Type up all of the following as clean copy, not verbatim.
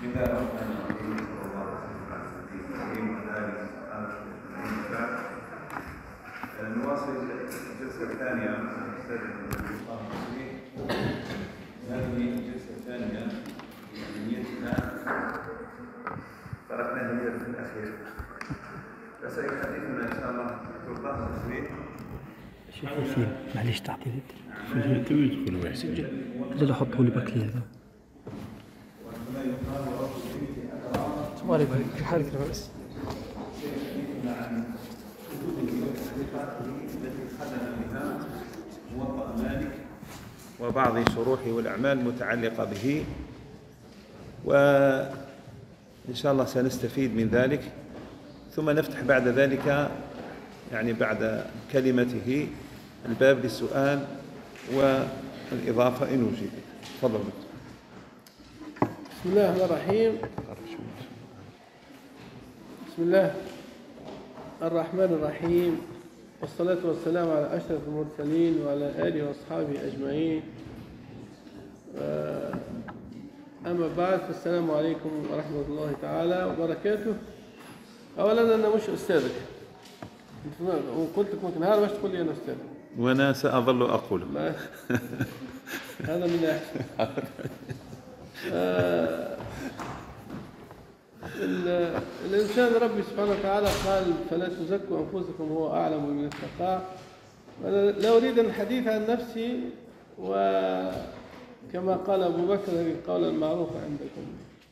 بسم الله الرحمن الرحيم. صلى الله على النبي الكريم وعلى اله وصحبه اجمعين. نواصل الجلسه الثانيه مع الاستاذ الله المصري. هذه الجلسه الثانيه في نيتنا تركنا هي في الاخير، فسيحدثنا ان شاء الله دكتور الله المصري. شيخ ياسين معليش تعطيني تدخل واحد اجل احطه لي باكلي هذا. السلام عليكم، كيف حالك يا رئيس؟ موطأ مالك وبعض شروحه والأعمال المتعلقة به، وإن شاء الله سنستفيد من ذلك، ثم نفتح بعد ذلك يعني بعد كلمته الباب للسؤال والإضافة إن وجد. تفضل. بسم الله الرحمن الرحيم. بسم الله الرحمن الرحيم، والصلاة والسلام على أشرف المرسلين وعلى آله وأصحابه أجمعين. أما بعد، فالسلام عليكم ورحمة الله تعالى وبركاته. أولا أنا مش أستاذك، وقلت لك ممكن نهار باش تقول لي أنا أستاذ، وأنا سأظل أقوله. هذا من أحسن. الإنسان ربي سبحانه وتعالى قال فلا تزكوا أنفسكم هو أعلم بمن اتقى. أنا لا أريد الحديث عن نفسي، وكما قال أبو بكر هذه القولة المعروفة عندكم،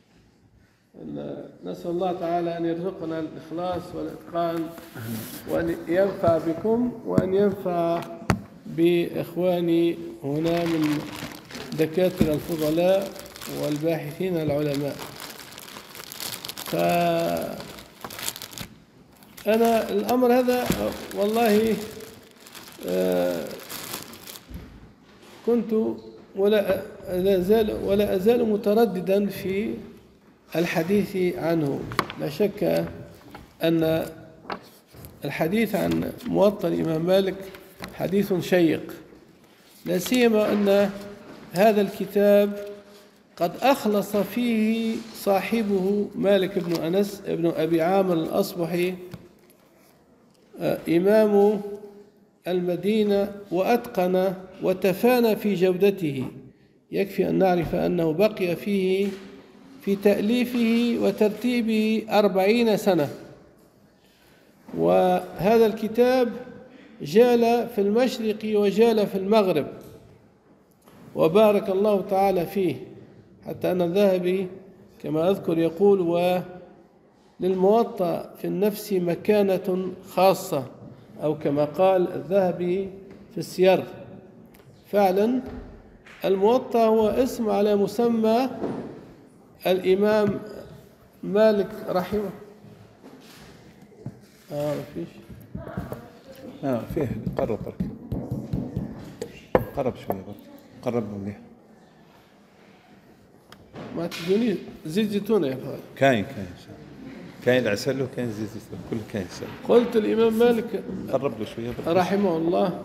نسأل الله تعالى أن يرزقنا الإخلاص والإتقان، وأن ينفع بكم وأن ينفع بإخواني هنا من دكاترة الفضلاء والباحثين العلماء. فأنا الأمر هذا والله كنت ولا أزال مترددا في الحديث عنه. لا شك أن الحديث عن موطأ الإمام مالك حديث شيق، لا سيما أن هذا الكتاب قد أخلص فيه صاحبه مالك بن أنس بن أبي عامر الأصبحي إمام المدينة، وأتقن وتفانى في جودته. يكفي أن نعرف أنه بقي فيه في تأليفه وترتيبه 40 سنة، وهذا الكتاب جال في المشرق وجال في المغرب، وبارك الله تعالى فيه، حتى أن الذهبي كما أذكر يقول: وللموطأ في النفس مكانة خاصة، أو كما قال الذهبي في السير. فعلا الموطأ هو اسم على مسمى الإمام مالك رحمه فيه قرب شوية، قرب مليح. ما تدوني زيت زيتون يا فهد؟ كاين العسل وكاين زيت زيتون، كل كاين عسل. قلت الإمام مالك قرب له شوية رحمه الله.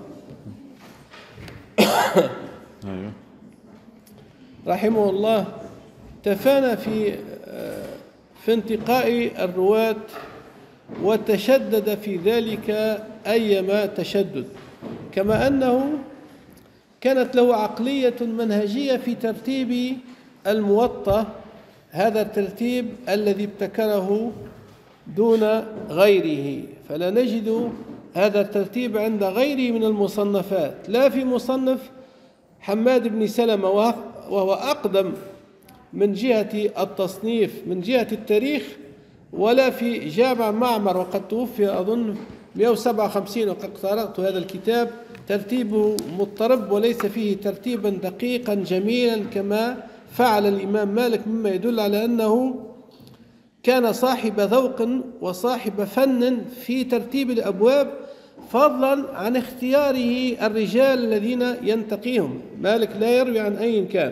أيوه. رحمه الله تفانى في انتقاء الرواة، وتشدد في ذلك أيما تشدد، كما أنه كانت له عقلية منهجية في ترتيب الموطأ، هذا الترتيب الذي ابتكره دون غيره، فلا نجد هذا الترتيب عند غيره من المصنفات، لا في مصنف حماد بن سلمة وهو أقدم من جهة التصنيف من جهة التاريخ، ولا في جامع معمر وقد توفي أظن 157 وقد قرأت هذا الكتاب، ترتيبه مضطرب وليس فيه ترتيبا دقيقا جميلا كما فعل الإمام مالك، مما يدل على أنه كان صاحب ذوق وصاحب فن في ترتيب الأبواب، فضلا عن اختياره الرجال الذين ينتقيهم. مالك لا يروي عن أي كان.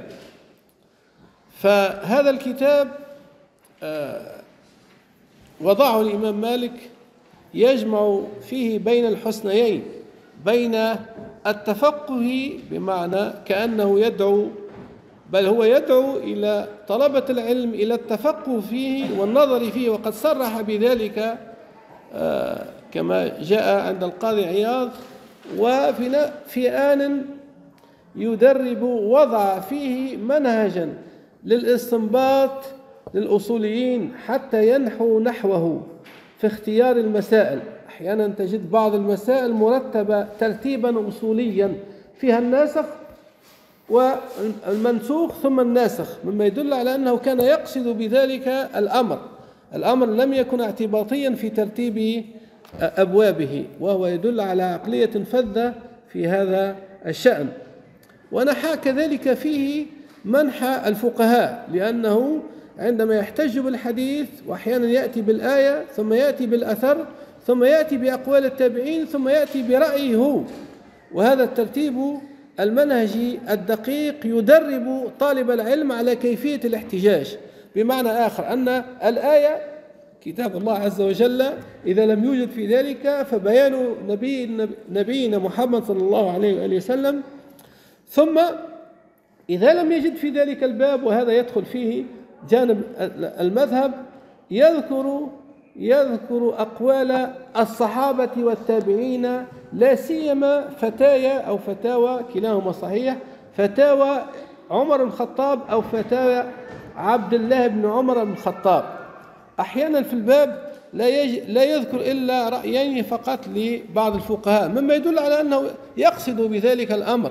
فهذا الكتاب وضعه الإمام مالك يجمع فيه بين الحسنيين، بين التفقه بمعنى كأنه يدعو بل هو يدعو إلى طلبة العلم إلى التفقه فيه والنظر فيه، وقد صرح بذلك كما جاء عند القاضي عياض. وفي آن يدرب وضع فيه منهجا للاستنباط للأصوليين حتى ينحوا نحوه في اختيار المسائل. أحيانا تجد بعض المسائل مرتبة ترتيبا أصوليا فيها الناسخ والمنسوخ ثم الناسخ، مما يدل على أنه كان يقصد بذلك الأمر لم يكن اعتباطيا في ترتيب أبوابه، وهو يدل على عقلية فذة في هذا الشأن. ونحى كذلك فيه منحى الفقهاء، لأنه عندما يحتج بالحديث وأحيانا يأتي بالآية ثم يأتي بالأثر ثم يأتي بأقوال التابعين ثم يأتي برأيه هو، وهذا الترتيب المنهجي الدقيق يدرب طالب العلم على كيفية الاحتجاج. بمعنى آخر أن الآية كتاب الله عز وجل إذا لم يوجد في ذلك فبيان نبينا محمد صلى الله عليه وآله وسلم، ثم إذا لم يجد في ذلك الباب، وهذا يدخل فيه جانب المذهب، يذكر أقوال الصحابة والتابعين، لا سيما فتايا أو فتاوى كلاهما صحيح، فتاوى عمر بن الخطاب أو فتاوى عبد الله بن عمر بن الخطاب. أحيانا في الباب لا يذكر إلا رأيين فقط لبعض الفقهاء، مما يدل على أنه يقصد بذلك الأمر.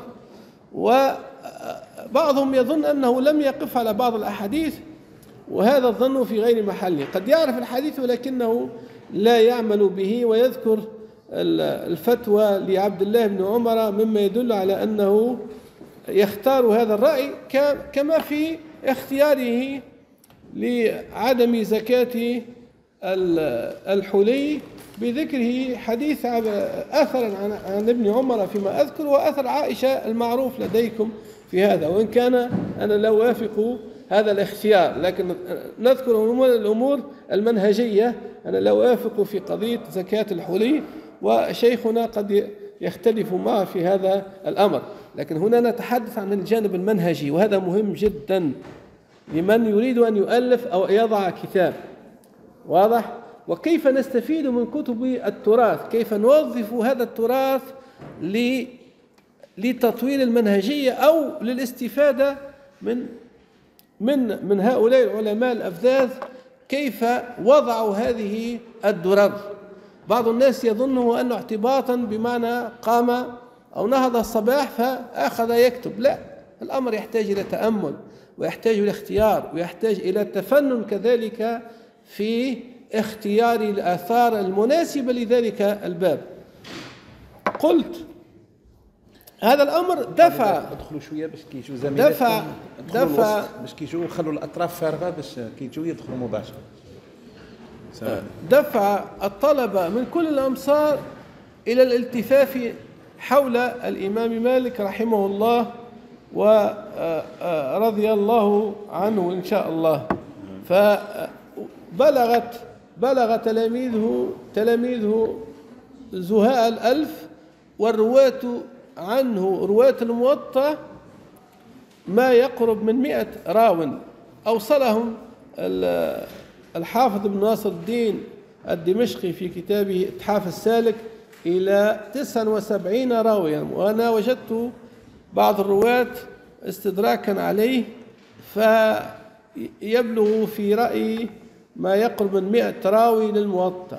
وبعضهم يظن أنه لم يقف على بعض الأحاديث، وهذا الظن في غير محله، قد يعرف الحديث ولكنه لا يعمل به، ويذكر الفتوى لعبد الله بن عمر، مما يدل على أنه يختار هذا الرأي، كما في اختياره لعدم زكاة الحلي بذكره حديث أثرا عن ابن عمر فيما أذكر، وأثر عائشة المعروف لديكم في هذا، وإن كان أنا لا أوافق هذا الاختيار، لكن نذكر الأمور المنهجية. أنا لا أوافق في قضية زكاة الحلي، وشيخنا قد يختلف معه في هذا الأمر، لكن هنا نتحدث عن الجانب المنهجي، وهذا مهم جدا لمن يريد أن يؤلف أو يضع كتاب. واضح؟ وكيف نستفيد من كتب التراث، كيف نوظف هذا التراث لتطوير المنهجية أو للاستفادة من هؤلاء العلماء الأفذاذ، كيف وضعوا هذه الدرر. بعض الناس يظنه أنه اعتباطا بمعنى قام أو نهض الصباح فأخذ يكتب، لا، الأمر يحتاج إلى تأمل، ويحتاج إلى اختيار، ويحتاج إلى تفنن كذلك في اختيار الآثار المناسبة لذلك الباب. قلت هذا الأمر دفع ادخلوا شويه باش كيجوا زميلاتكم، دفع باش كيجوا خلوا الأطراف فارغة باش كيجوا يدخلوا مباشرة. دفع الطلبة من كل الأمصار إلى الالتفاف حول الإمام مالك رحمه الله ورضي الله عنه إن شاء الله. فبلغ تلاميذه زهاء الألف، والرواة عنه رواة الموطأ ما يقرب من 100 راو، أوصلهم الحافظ بن ناصر الدين الدمشقي في كتابه إتحاف السالك إلى 79 راويا، وأنا وجدت بعض الرواة استدراكا عليه فيبلغ في رأيي ما يقرب من 100 راوي للموطأ،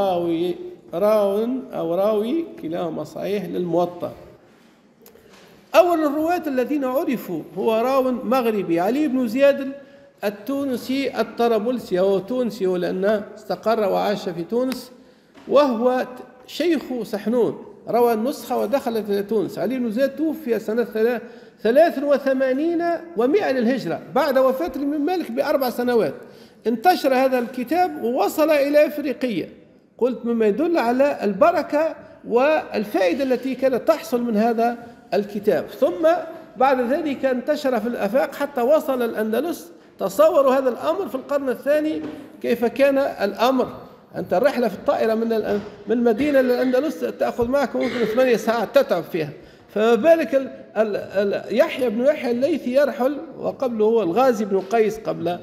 راوي كلاهما صحيح للموطأ. أول الرواة الذين عرفوا هو راو مغربي، علي بن زياد التونسي الطرابلسي، هو تونسي لأنه استقر وعاش في تونس، وهو شيخ سحنون، روى النسخة ودخلت إلى تونس. علي بن زياد توفي سنة 83 و100 للهجرة، بعد وفاة الإمام مالك ب4 سنوات. انتشر هذا الكتاب ووصل إلى أفريقيا، قلت مما يدل على البركة والفائدة التي كانت تحصل من هذا الكتاب. ثم بعد ذلك انتشر في الآفاق حتى وصل الأندلس. تصوروا هذا الأمر في القرن الثاني كيف كان الأمر. أنت الرحلة في الطائرة من المدينة للأندلس تأخذ معك ممكن 8 ساعات تتعب فيها، فما بالك يحيى بن يحيى الليثي يرحل، وقبله هو الغازي بن قيس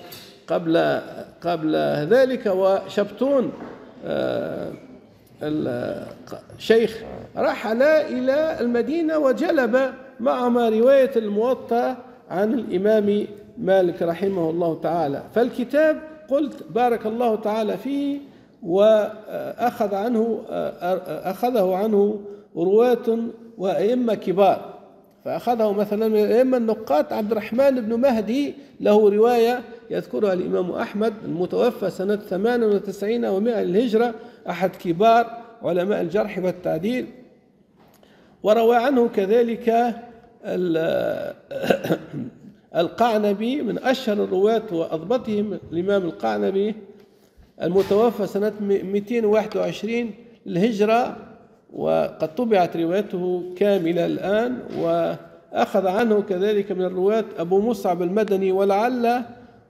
قبل ذلك، وشبتون الشيخ رحل إلى المدينة وجلب معهما رواية الموطأ عن الإمام مالك رحمه الله تعالى. فالكتاب قلت بارك الله تعالى فيه، أخذه عنه رواة وأئمة كبار. فأخذه مثلا من الأئمة النقاد عبد الرحمن بن مهدي، له رواية يذكرها الإمام أحمد المتوفى سنة 98 و100 للهجرة، أحد كبار علماء الجرح والتعديل. وروى عنه كذلك القعنبي من أشهر الرواة وأضبطهم الإمام القعنبي المتوفى سنة 221 للهجرة، وقد طبعت روايته كاملة الآن. وأخذ عنه كذلك من الرواة أبو مصعب المدني، ولعل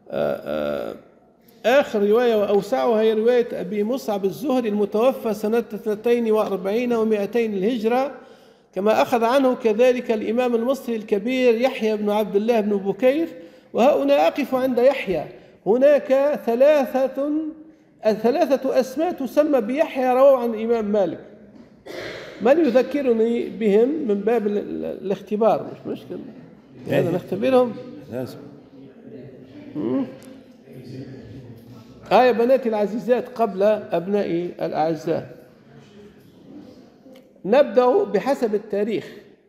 آخر رواية وأوسعها هي رواية أبي مصعب الزهري المتوفى سنة 42 و200 للهجرة. كما أخذ عنه كذلك الإمام المصري الكبير يحيى بن عبد الله بن بكير. وهنا أقف عند يحيى، هناك ثلاثة أسماء تسمى بيحيى رووا عن الإمام مالك. من يذكرني بهم من باب الاختبار؟ مش مشكلة هذا نختبرهم. لازم. يا بناتي العزيزات قبل أبنائي الأعزاء، نبدأ بحسب التاريخ.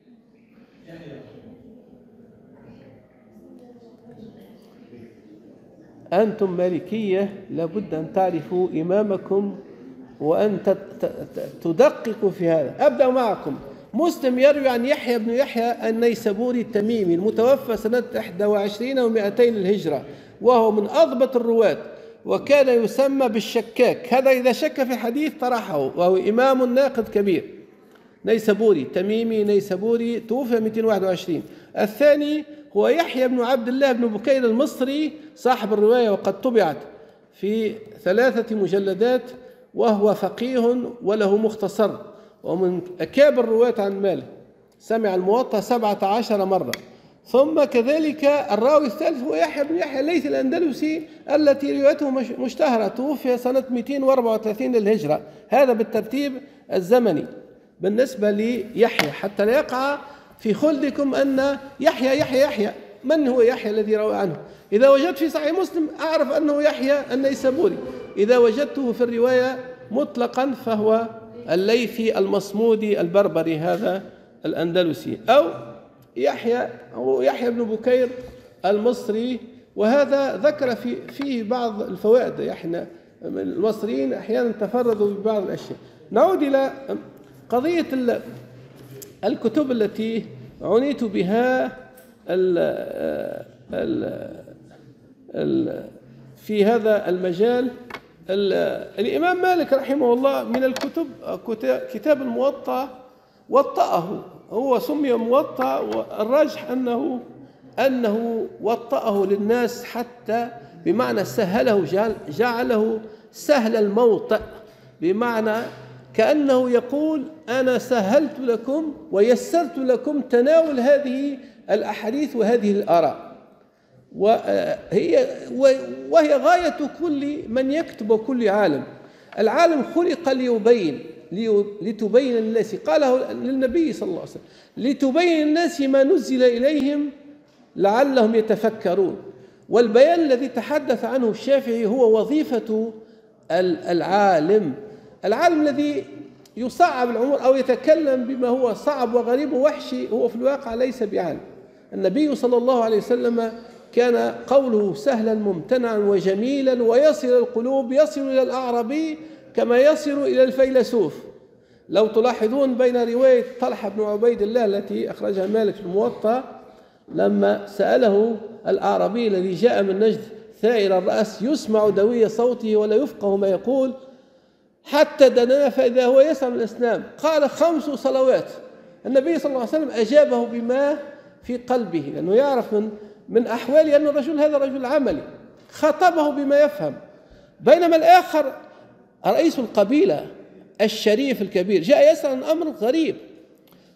أنتم مالكية لابد أن تعرفوا إمامكم وأن تدققوا في هذا. أبدأ معكم. مسلم يروي عن يحيى بن يحيى النيسابوري التميمي المتوفى سنة 21 و200 للهجرة، وهو من أضبط الرواة، وكان يسمى بالشكاك. هذا إذا شك في حديث طرحه، وهو إمام ناقد كبير. نيسابوري تميمي نيسابوري، توفي 221. الثاني هو يحيى بن عبد الله بن بكير المصري صاحب الرواية، وقد طبعت في 3 مجلدات، وهو فقيه وله مختصر، ومن أكابر الرواة عن مالك، سمع الموطأ 17 مرة. ثم كذلك الراوي الثالث هو يحيى بن يحيى الليثي الأندلسي التي روايته مشتهرة، توفي سنة 234 للهجرة. هذا بالترتيب الزمني بالنسبة ليحيى، حتى لا يقع في خلدكم أن يحيى. من هو يحيى الذي روى عنه؟ إذا وجدت في صحيح مسلم أعرف أنه يحيى النيسابوري، إذا وجدته في الرواية مطلقا فهو الليثي المصمودي البربري هذا الأندلسي، أو يحيى بن بكير المصري. وهذا ذكر فيه بعض الفوائد. احنا المصريين أحيانا تفردوا ببعض الأشياء. نعود إلى قضية الكتب التي عنيت بها في هذا المجال. الإمام مالك رحمه الله من الكتب كتاب الموطأ، وطأه، هو سمي موطأ، والراجح أنه وطأه للناس حتى بمعنى سهله، جعله سهل الموطأ، بمعنى كأنه يقول أنا سهلت لكم ويسرت لكم تناول هذه الأحاديث وهذه الآراء. وهي غاية كل من يكتب وكل عالم. العالم خلق لتبين للناس، قاله للنبي صلى الله عليه وسلم، لتبين الناس ما نزل إليهم لعلهم يتفكرون. والبيان الذي تحدث عنه الشافعي هو وظيفة العالم الذي يصعب الأمور أو يتكلم بما هو صعب وغريب ووحشي، هو في الواقع ليس بعالم. النبي صلى الله عليه وسلم كان قوله سهلا ممتنعا وجميلا، ويصل القلوب، يصل إلى الأعرابي كما يصل إلى الفيلسوف. لو تلاحظون بين رواية طلحة بن عبيد الله التي أخرجها مالك في الموطأ، لما سأله الأعرابي الذي جاء من نجد ثائر الرأس يسمع دوي صوته ولا يفقه ما يقول، حتى دنا فإذا هو يسمع من الأسنان، قال 5 صلوات. النبي صلى الله عليه وسلم أجابه بما في قلبه، لأنه يعرف من أحواله أن الرجل هذا رجل عملي، خاطبه بما يفهم. بينما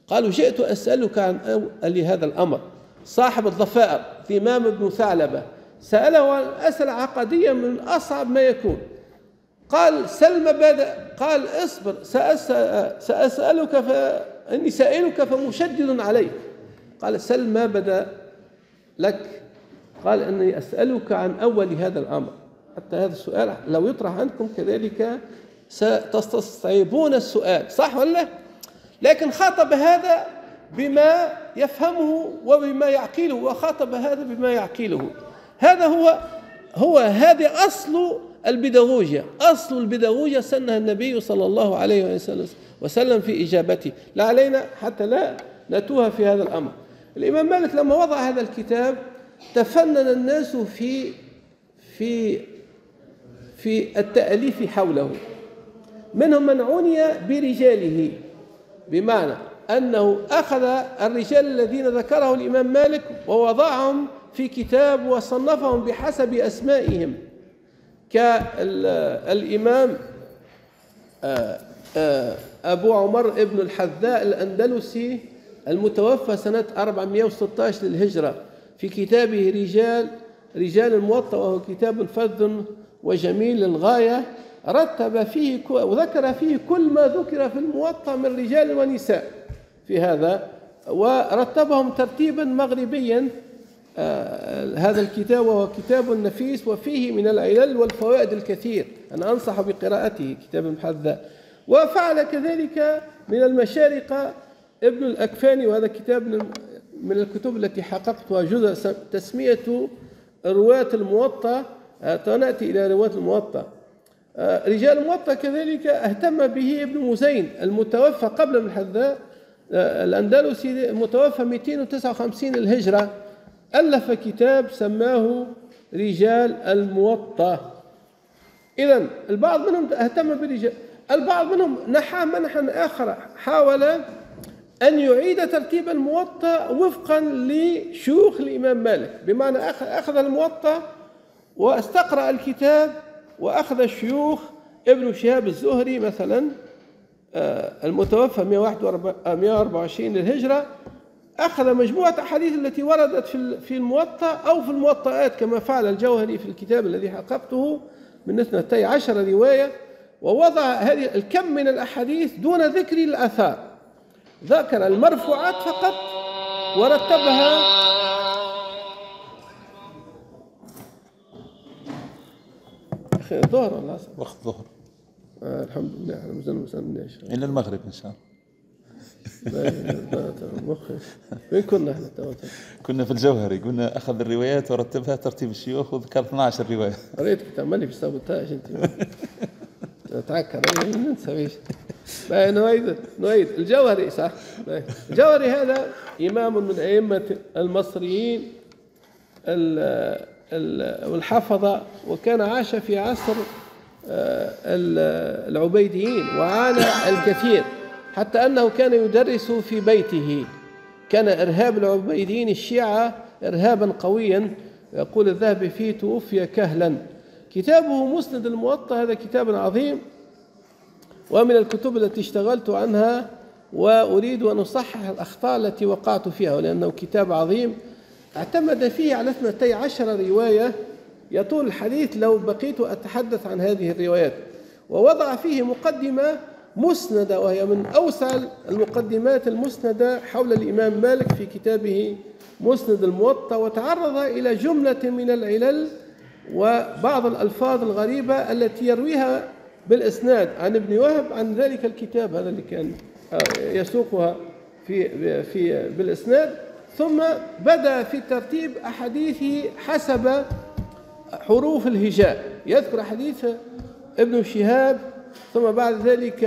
قالوا جئت أسألك عن أول هذا الأمر. صاحب الضفائر ثمام بن ثعلبة سأله عن أسئلة عقدية من أصعب ما يكون. قال سل ما بدأ، قال اصبر سأسألك فإني سائلك فمشدد عليك. قال سل ما بدأ لك، قال إني أسألك عن أول هذا الأمر. حتى هذا السؤال لو يطرح عندكم كذلك ستستصعبون السؤال، صح ولا؟ لكن خاطب هذا بما يفهمه وبما يعقله، وخاطب هذا بما يعقله. هذا هذا أصل البيداغوجيا. أصل البيداغوجيا سنها النبي صلى الله عليه وسلم في إجابته، لا علينا حتى لا نتوه في هذا الأمر. الإمام مالك لما وضع هذا الكتاب تفنن الناس في التأليف حوله. منهم من عني برجاله، بمعنى أنه أخذ الرجال الذين ذكره الإمام مالك ووضعهم في كتاب وصنفهم بحسب أسمائهم، كالإمام أبو عمر ابن الحذاء الأندلسي المتوفى سنة 416 للهجرة، في كتابه رجال الموطأ، وهو كتاب فذ وجميل للغاية، رتب فيه وذكر فيه كل ما ذكر في الموطأ من رجال ونساء في هذا، ورتبهم ترتيبا مغربيا. هذا الكتاب وهو كتاب نفيس وفيه من العلل والفوائد الكثير، أنا أنصح بقراءته كتاب الحذاء. وفعل كذلك من المشارقة ابن الأكفاني، وهذا كتاب من الكتب التي حققتها جزء تسمية رواة الموطأ، نأتي إلى رواة الموطأ. رجال الموطأ كذلك اهتم به ابن مزين المتوفى قبل ابن الحذاء الأندلسي، المتوفى 259 للهجرة، ألف كتاب سماه رجال الموطأ. إذن البعض منهم اهتم برجال، البعض منهم نحى منحا آخر، حاول أن يعيد ترتيب الموطأ وفقا لشيوخ الإمام مالك، بمعنى أخذ الموطأ واستقرأ الكتاب، وأخذ الشيوخ ابن شهاب الزهري مثلا المتوفى 124 للهجرة، أخذ مجموعة أحاديث التي وردت في الموطأ أو في الموطئات كما فعل الجوهري في الكتاب الذي حققته من 12 رواية، ووضع هذه الكم من الأحاديث دون ذكر الآثار، ذكر المرفوعات فقط ورتبها. أخي الظهر ولا العصر؟ وقت الظهر. الحمد لله على مزن إلى المغرب إن شاء الله. وين كنا احنا تواتر؟ كنا في الجوهري، قلنا أخذ الروايات ورتبها ترتيب الشيوخ وذكر 12 رواية. قريت كتاب مالي في السابوتاج أنت تعكر ننسى ايش. نعيد الجوهري صح. الجوهري هذا إمام من أئمة المصريين والحفظة، وكان عاش في عصر العبيديين وعانى الكثير، حتى أنه كان يدرس في بيته. كان إرهاب العبيديين الشيعة إرهابا قويا، يقول الذهبي فيه توفي كهلا. كتابه مسند الموطأ هذا كتاب عظيم، ومن الكتب التي اشتغلت عنها، وأريد أن أصحح الأخطاء التي وقعت فيها، لأنه كتاب عظيم اعتمد فيه على 12 رواية. يطول الحديث لو بقيت أتحدث عن هذه الروايات. ووضع فيه مقدمة مسندة، وهي من أوسع المقدمات المسندة حول الإمام مالك في كتابه مسند الموطأ، وتعرض إلى جملة من العلل وبعض الألفاظ الغريبة التي يرويها بالإسناد عن ابن وهب عن ذلك الكتاب هذا اللي كان يسوقها في بالإسناد. ثم بدأ في ترتيب أحاديثه حسب حروف الهجاء، يذكر حديث ابن شهاب، ثم بعد ذلك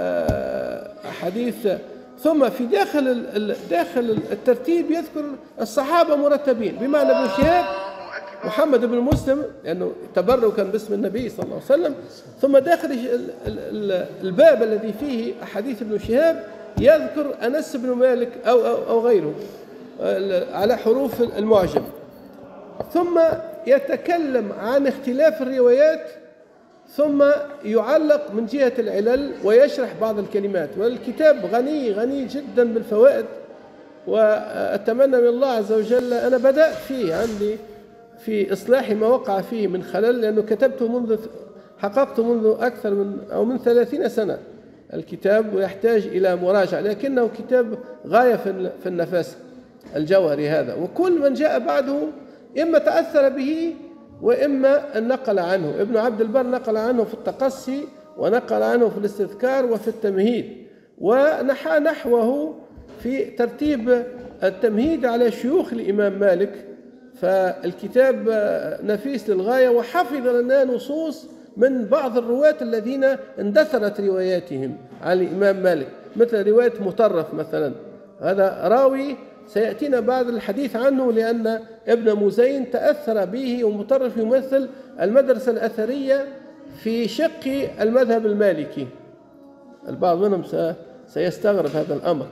حديث، ثم في داخل الترتيب يذكر الصحابة مرتبين، بمعنى ابن شهاب محمد بن مسلم لأنه تبركا باسم النبي صلى الله عليه وسلم. ثم داخل الباب الذي فيه أحاديث ابن شهاب يذكر أنس بن مالك أو غيره على حروف المعجم. ثم يتكلم عن اختلاف الروايات ثم يعلق من جهة العلل ويشرح بعض الكلمات. والكتاب غني جدا بالفوائد، وأتمنى من الله عز وجل، أنا بدأت فيه عندي في إصلاح ما وقع فيه من خلل، لأنه كتبته حققته منذ أكثر من 30 سنة الكتاب، ويحتاج إلى مراجعة، لكنه كتاب غاية في النفاسة الجوهري هذا. وكل من جاء بعده إما تأثر به وإما أن نقل عنه. ابن عبد البر نقل عنه في التقصي، ونقل عنه في الاستذكار وفي التمهيد، ونحى نحوه في ترتيب التمهيد على شيوخ الإمام مالك. فالكتاب نفيس للغاية، وحفظ لنا نصوص من بعض الرواة الذين اندثرت رواياتهم عن الإمام مالك، مثل رواية مطرف مثلا، هذا راوي سيأتينا بعد الحديث عنه، لأن ابن مزين تأثر به، ومطرف يمثل المدرسة الأثرية في شق المذهب المالكي. البعض منهم سيستغرب هذا الأمر.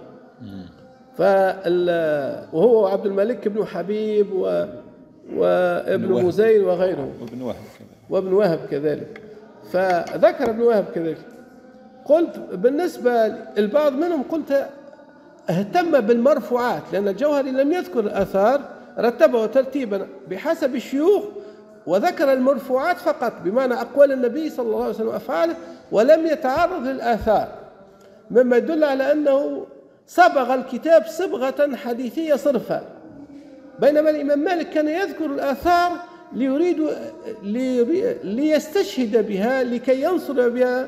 وهو عبد الملك بن حبيب وابن مزين وغيره، وابن وهب كذلك. فذكر ابن وهب كذلك. قلت بالنسبة البعض منهم قلت اهتم بالمرفوعات، لأن الجوهري لم يذكر الآثار، رتبه ترتيبا بحسب الشيوخ، وذكر المرفوعات فقط، بمعنى أقوال النبي صلى الله عليه وسلم وأفعاله، ولم يتعرض للآثار، مما يدل على أنه صبغ الكتاب صبغة حديثية صرفة. بينما الإمام مالك كان يذكر الآثار ليستشهد بها، لكي ينصر بها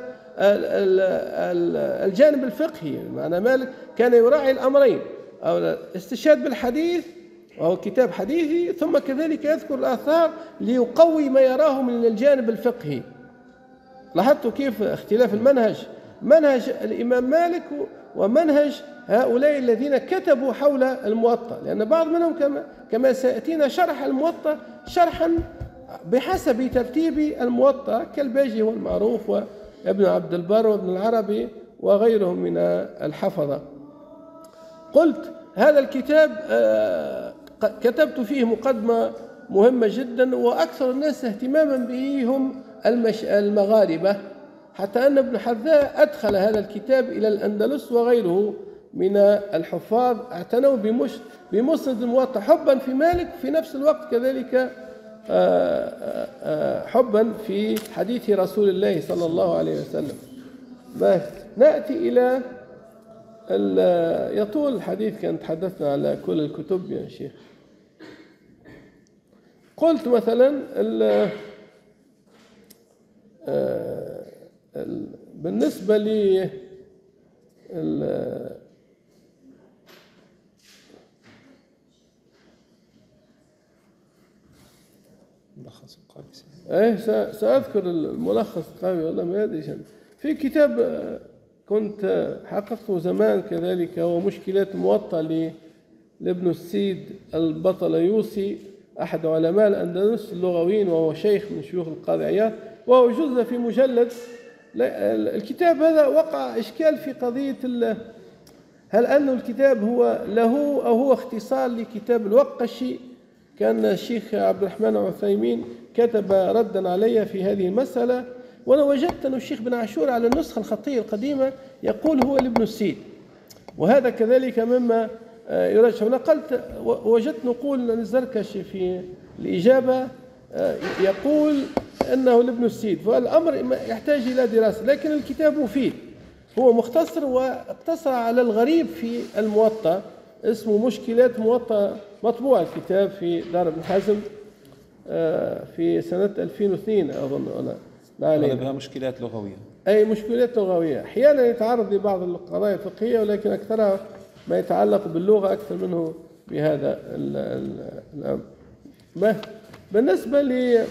الجانب الفقهي. معنى مالك كان يراعي الأمرين، أو الاستشهاد بالحديث وهو كتاب حديثي، ثم كذلك يذكر الآثار ليقوي ما يراه من الجانب الفقهي. لاحظتوا كيف اختلاف المنهج، منهج الإمام مالك ومنهج هؤلاء الذين كتبوا حول الموطأ، لأن بعض منهم كما سيأتينا شرح الموطأ شرحا بحسب ترتيب الموطأ، كالباجي هو المعروف، وابن عبد البر وابن العربي وغيرهم من الحفظة. قلت هذا الكتاب كتبت فيه مقدمة مهمة جدا، وأكثر الناس اهتماما به هم المغاربة، حتى أن ابن حذاء أدخل هذا الكتاب إلى الأندلس، وغيره من الحفاظ اعتنوا بمسند الموطأ حبا في مالك، في نفس الوقت كذلك حبا في حديث رسول الله صلى الله عليه وسلم. نأتي إلى يطول الحديث، كان تحدثنا على كل الكتب يا شيخ. قلت مثلا بالنسبة لي ملخص القابسي. سأذكر الملخص القابسي، والله ما أدري شنو. في كتاب كنت حققته زمان كذلك، هو مشكلات الموطأ لابن السيد البطليوسي، أحد علماء الأندلس اللغويين، وهو شيخ من شيوخ القاضي عياض، وهو جزء في مجلد. الكتاب هذا وقع إشكال في قضية هل أن الكتاب هو له أو هو اختصار لكتاب الوقشي. كان الشيخ عبد الرحمن العثيمين كتب ردا علي في هذه المسألة، وأنا وجدت أن الشيخ بن عاشور على النسخة الخطية القديمة يقول هو لابن السيد، وهذا كذلك مما يرجح. ونقلت وجدت نقول الزركشي في الإجابة يقول أنه لابن السيد، فالأمر يحتاج إلى دراسة، لكن الكتاب مفيد، هو مختصر واقتصر على الغريب في الموطأ، اسمه مشكلات موطأ، مطبوع الكتاب في دار ابن حزم في سنة 2002 أظن، لا علينا. بها مشكلات لغوية، أي مشكلات لغوية، أحيانا يتعرض لبعض القضايا الفقهية، ولكن أكثرها ما يتعلق باللغة أكثر منه بهذا الأمر. بالنسبة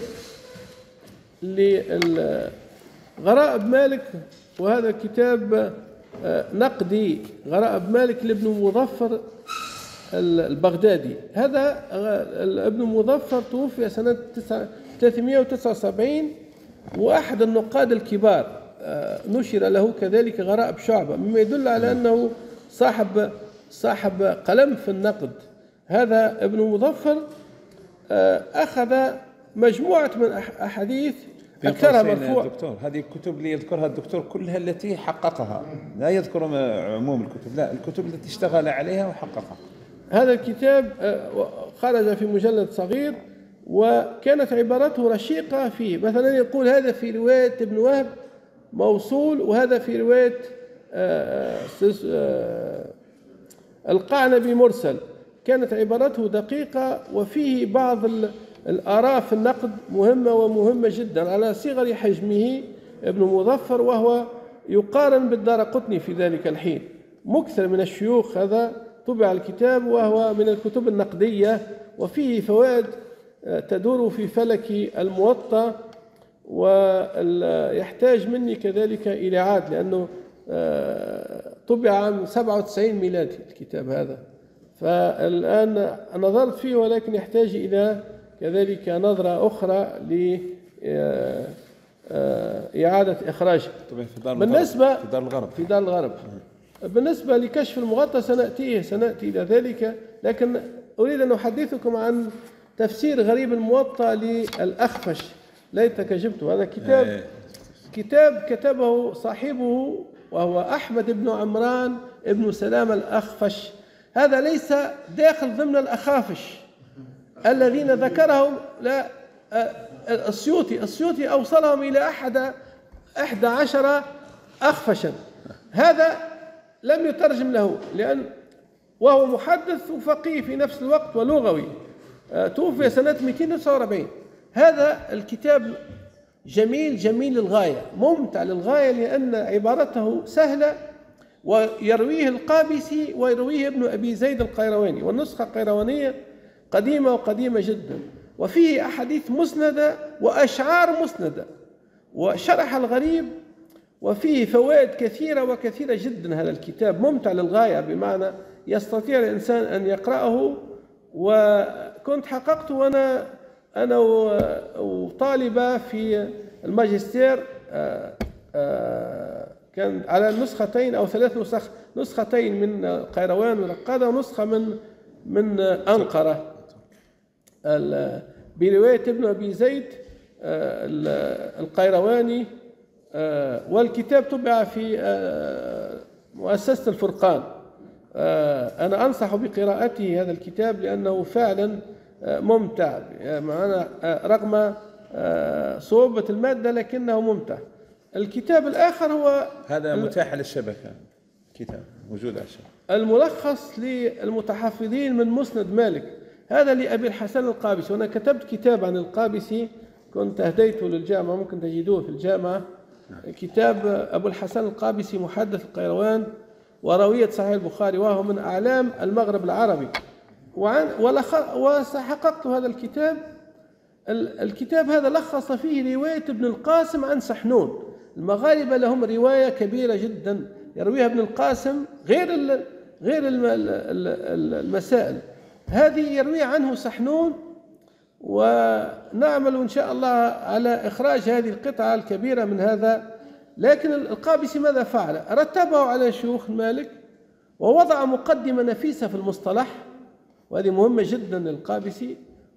لغرائب مالك، وهذا الكتاب نقدي غرائب مالك لابن مظفر البغدادي. هذا ابن مظفر توفي سنة 379، وأحد النقاد الكبار، نشر له كذلك غرائب شعبة، مما يدل على أنه صاحب قلم في النقد. هذا ابن مظفر أخذ مجموعة من أحاديث أكثرها مرفوع. دكتور، هذه الكتب اللي يذكرها الدكتور كلها التي حققها، لا يذكر عموم الكتب، لا، الكتب التي اشتغل عليها وحققها. هذا الكتاب خرج في مجلد صغير، وكانت عبارته رشيقة فيه. مثلا يقول هذا في رواية ابن وهب موصول، وهذا في رواية القعنبي مرسل. كانت عبارته دقيقة، وفيه بعض الآراء في النقد مهمة ومهمة جدا على صغر حجمه ابن مظفر، وهو يقارن بالدارقطني في ذلك الحين. مكثر من الشيوخ هذا طبع الكتاب، وهو من الكتب النقدية، وفيه فوائد تدور في فلك الموطأ، ويحتاج مني كذلك إلى عاد، لأنه طبع عام 97 ميلادي الكتاب هذا. فالآن نظرت فيه، ولكن يحتاج إلى كذلك نظرة أخرى لإعادة إخراجه. بالنسبة في دار الغرب. بالنسبة لكشف المغطى سنأتي إلى ذلك، لكن أريد أن أحدثكم عن تفسير غريب الموطأ للأخفش. ليتك جبته. هذا كتاب كتبه صاحبه، وهو أحمد بن عمران بن سلام الأخفش. هذا ليس داخل ضمن الأخافش الذين ذكرهم، لا، السيوطي أوصلهم إلى 11 أخفشا. هذا لم يترجم له، وهو محدث وفقيه في نفس الوقت ولغوي، توفي سنة 249. هذا الكتاب جميل للغاية، ممتع للغاية، لأن عبارته سهلة، ويرويه القابسي ويرويه ابن أبي زيد القيرواني، والنسخة القيروانية قديمة جدا، وفيه أحاديث مسندة وأشعار مسندة، وشرح الغريب، وفيه فوائد كثيرة جدا. هذا الكتاب ممتع للغاية، بمعنى يستطيع الإنسان أن يقرأه. وكنت حققت أنا وطالبة في الماجستير، كان على نسختين أو 3 نسخ، نسختين من قيروان ونقادة، ونسخة من أنقرة برواية ابن أبي زيد القيرواني. والكتاب طبع في مؤسسة الفرقان. أنا أنصح بقراءته هذا الكتاب، لأنه فعلا ممتع معنا رغم صعوبة المادة، لكنه ممتع. الكتاب الآخر هو هذا متاح للشبكة، كتاب موجود على الشبكة، الملخص للمتحفظين من مسند مالك. هذا لأبي الحسن القابسي، وأنا كتبت كتاب عن القابسي كنت أهديته للجامعة، ممكن تجدوه في الجامعة. كتاب أبو الحسن القابسي محدث القيروان وراوية صحيح البخاري، وهو من أعلام المغرب العربي. وحققت هذا الكتاب هذا لخص فيه رواية ابن القاسم عن سحنون. المغاربة لهم رواية كبيرة جدا يرويها ابن القاسم، غير المسائل هذه يروي عنه سحنون. ونعمل إن شاء الله على إخراج هذه القطعة الكبيرة من هذا. لكن القابسي ماذا فعل؟ رتبه على شيوخ مالك، ووضع مقدمة نفيسة في المصطلح، وهذه مهمة جدا للقابسي.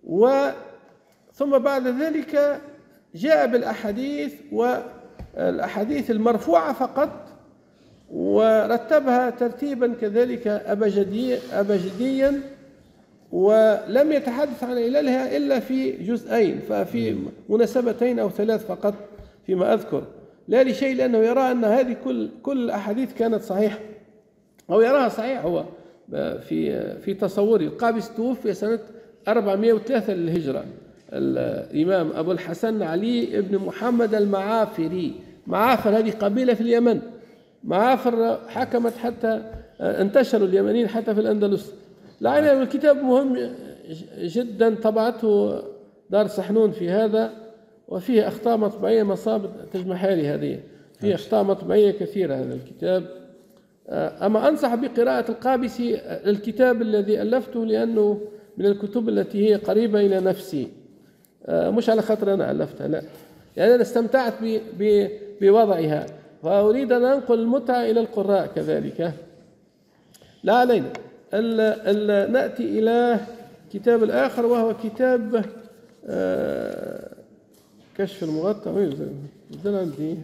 ثم بعد ذلك جاء بالأحاديث، والأحاديث المرفوعة فقط، ورتبها ترتيبا كذلك أبجديا، ولم يتحدث عن عللها إلا في جزئين، ففي مناسبتين أو 3 فقط فيما أذكر، لا لشيء، لأنه يرى أن هذه كل الأحاديث كانت صحيحة، أو يراها صحيح هو في تصوري. القابسي توفي سنة 403 للهجرة. الإمام أبو الحسن علي بن محمد المعافري. معافر هذه قبيلة في اليمن، معافر حكمت حتى انتشروا اليمنيين حتى في الأندلس. لعل الكتاب مهم جدا، طبعته دار سحنون في هذا، وفيه أخطاء مطبعية مصاب تجمعها لي هذه، فيه أخطاء مطبعية كثيرة هذا الكتاب. أما أنصح بقراءة القابسي الكتاب الذي ألفته، لأنه من الكتب التي هي قريبة إلى نفسي، مش على خاطر أنا ألفتها، لا، يعني أنا استمتعت بوضعها، وأريد أن أنقل المتعة إلى القراء كذلك. لا علينا. نأتي إلى كتاب الآخر، وهو كتاب كشف المغطى وين عندي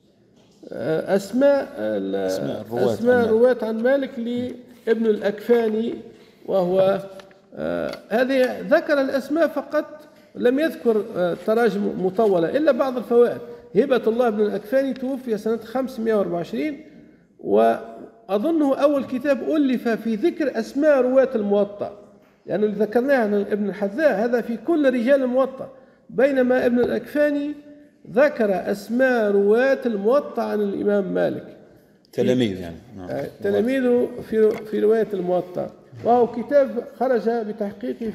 أسماء الرواة عن مالك لابن الأكفاني، وهو هذه ذكر الأسماء فقط، لم يذكر تراجم مطولة إلا بعض الفوائد. هبة الله بن الأكفاني توفي سنة 524، وأظنه أول كتاب ألف في ذكر أسماء رواة الموطأ، لأنه اللي ذكرناه عن ابن الحذاء هذا في كل رجال الموطأ، بينما ابن الأكفاني ذكر أسماء رواة الموطأ عن الإمام مالك، تلاميذ يعني تلاميذه في رواية الموطأ، وهو كتاب خرج بتحقيقه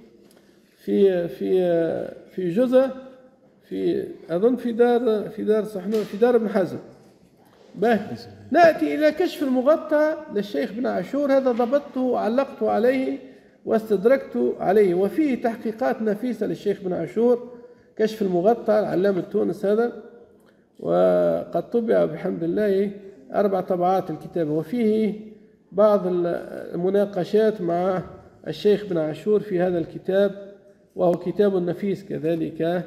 في جزء أظن في دار صحنون، في دار ابن حزم. نأتي إلى كشف المغطى للشيخ بن عاشور، هذا ضبطته وعلقته عليه واستدركت عليه، وفيه تحقيقات نفيسة للشيخ بن عاشور. كشف المغطى العلامة التونس هذا، وقد طبع بحمد الله 4 طبعات الكتاب، وفيه بعض المناقشات مع الشيخ بن عاشور في هذا الكتاب، وهو كتاب نفيس كذلك.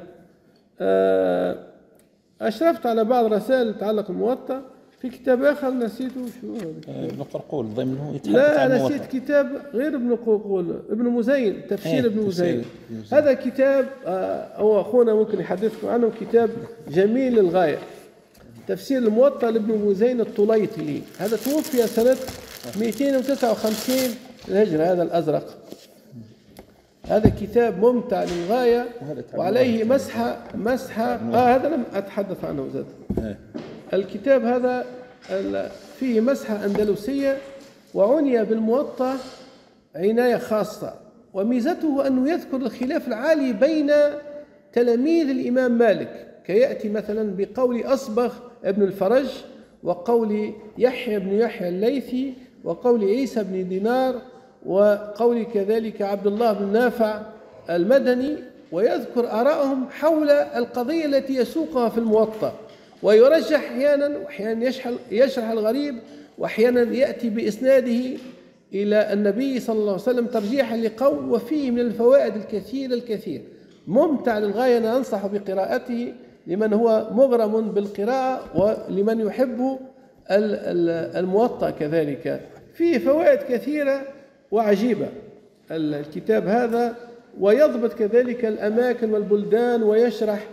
أشرفت على بعض رسائل تتعلق بالموطأ. في كتاب آخر نسيته، شو ابن قرقول ضمنه يتحدث لا عن نسيت كتاب غير ابن قرقول، ابن مزين، تفسير ابن مزين. هذا كتاب هو أخونا ممكن يحدثكم عنه، كتاب جميل للغاية، تفسير الموطأ لابن مزين الطليطلي، هذا توفي سنة 259 الهجرة، هذا الأزرق. هذا كتاب ممتع للغاية، وعليه مسحة هذا لم أتحدث عنه زاد. الكتاب هذا فيه مسحة أندلسية، وعني بالموطأ عناية خاصة، وميزته أنه يذكر الخلاف العالي بين تلاميذ الإمام مالك، كيأتي مثلا بقول أصبغ ابن الفرج، وقول يحيى بن يحيى الليثي، وقول عيسى بن دينار، وقول كذلك عبد الله بن نافع المدني، ويذكر آراءهم حول القضية التي يسوقها في الموطأ، ويرجح أحيانا، وأحيانا يشرح الغريب، وأحيانا يأتي بإسناده إلى النبي صلى الله عليه وسلم ترجيحا لقول، وفيه من الفوائد الكثير ممتع للغاية. أنا أنصح بقراءته لمن هو مغرم بالقراءة، ولمن يحب الموطأ كذلك، فيه فوائد كثيرة وعجيبة الكتاب هذا، ويضبط كذلك الأماكن والبلدان، ويشرح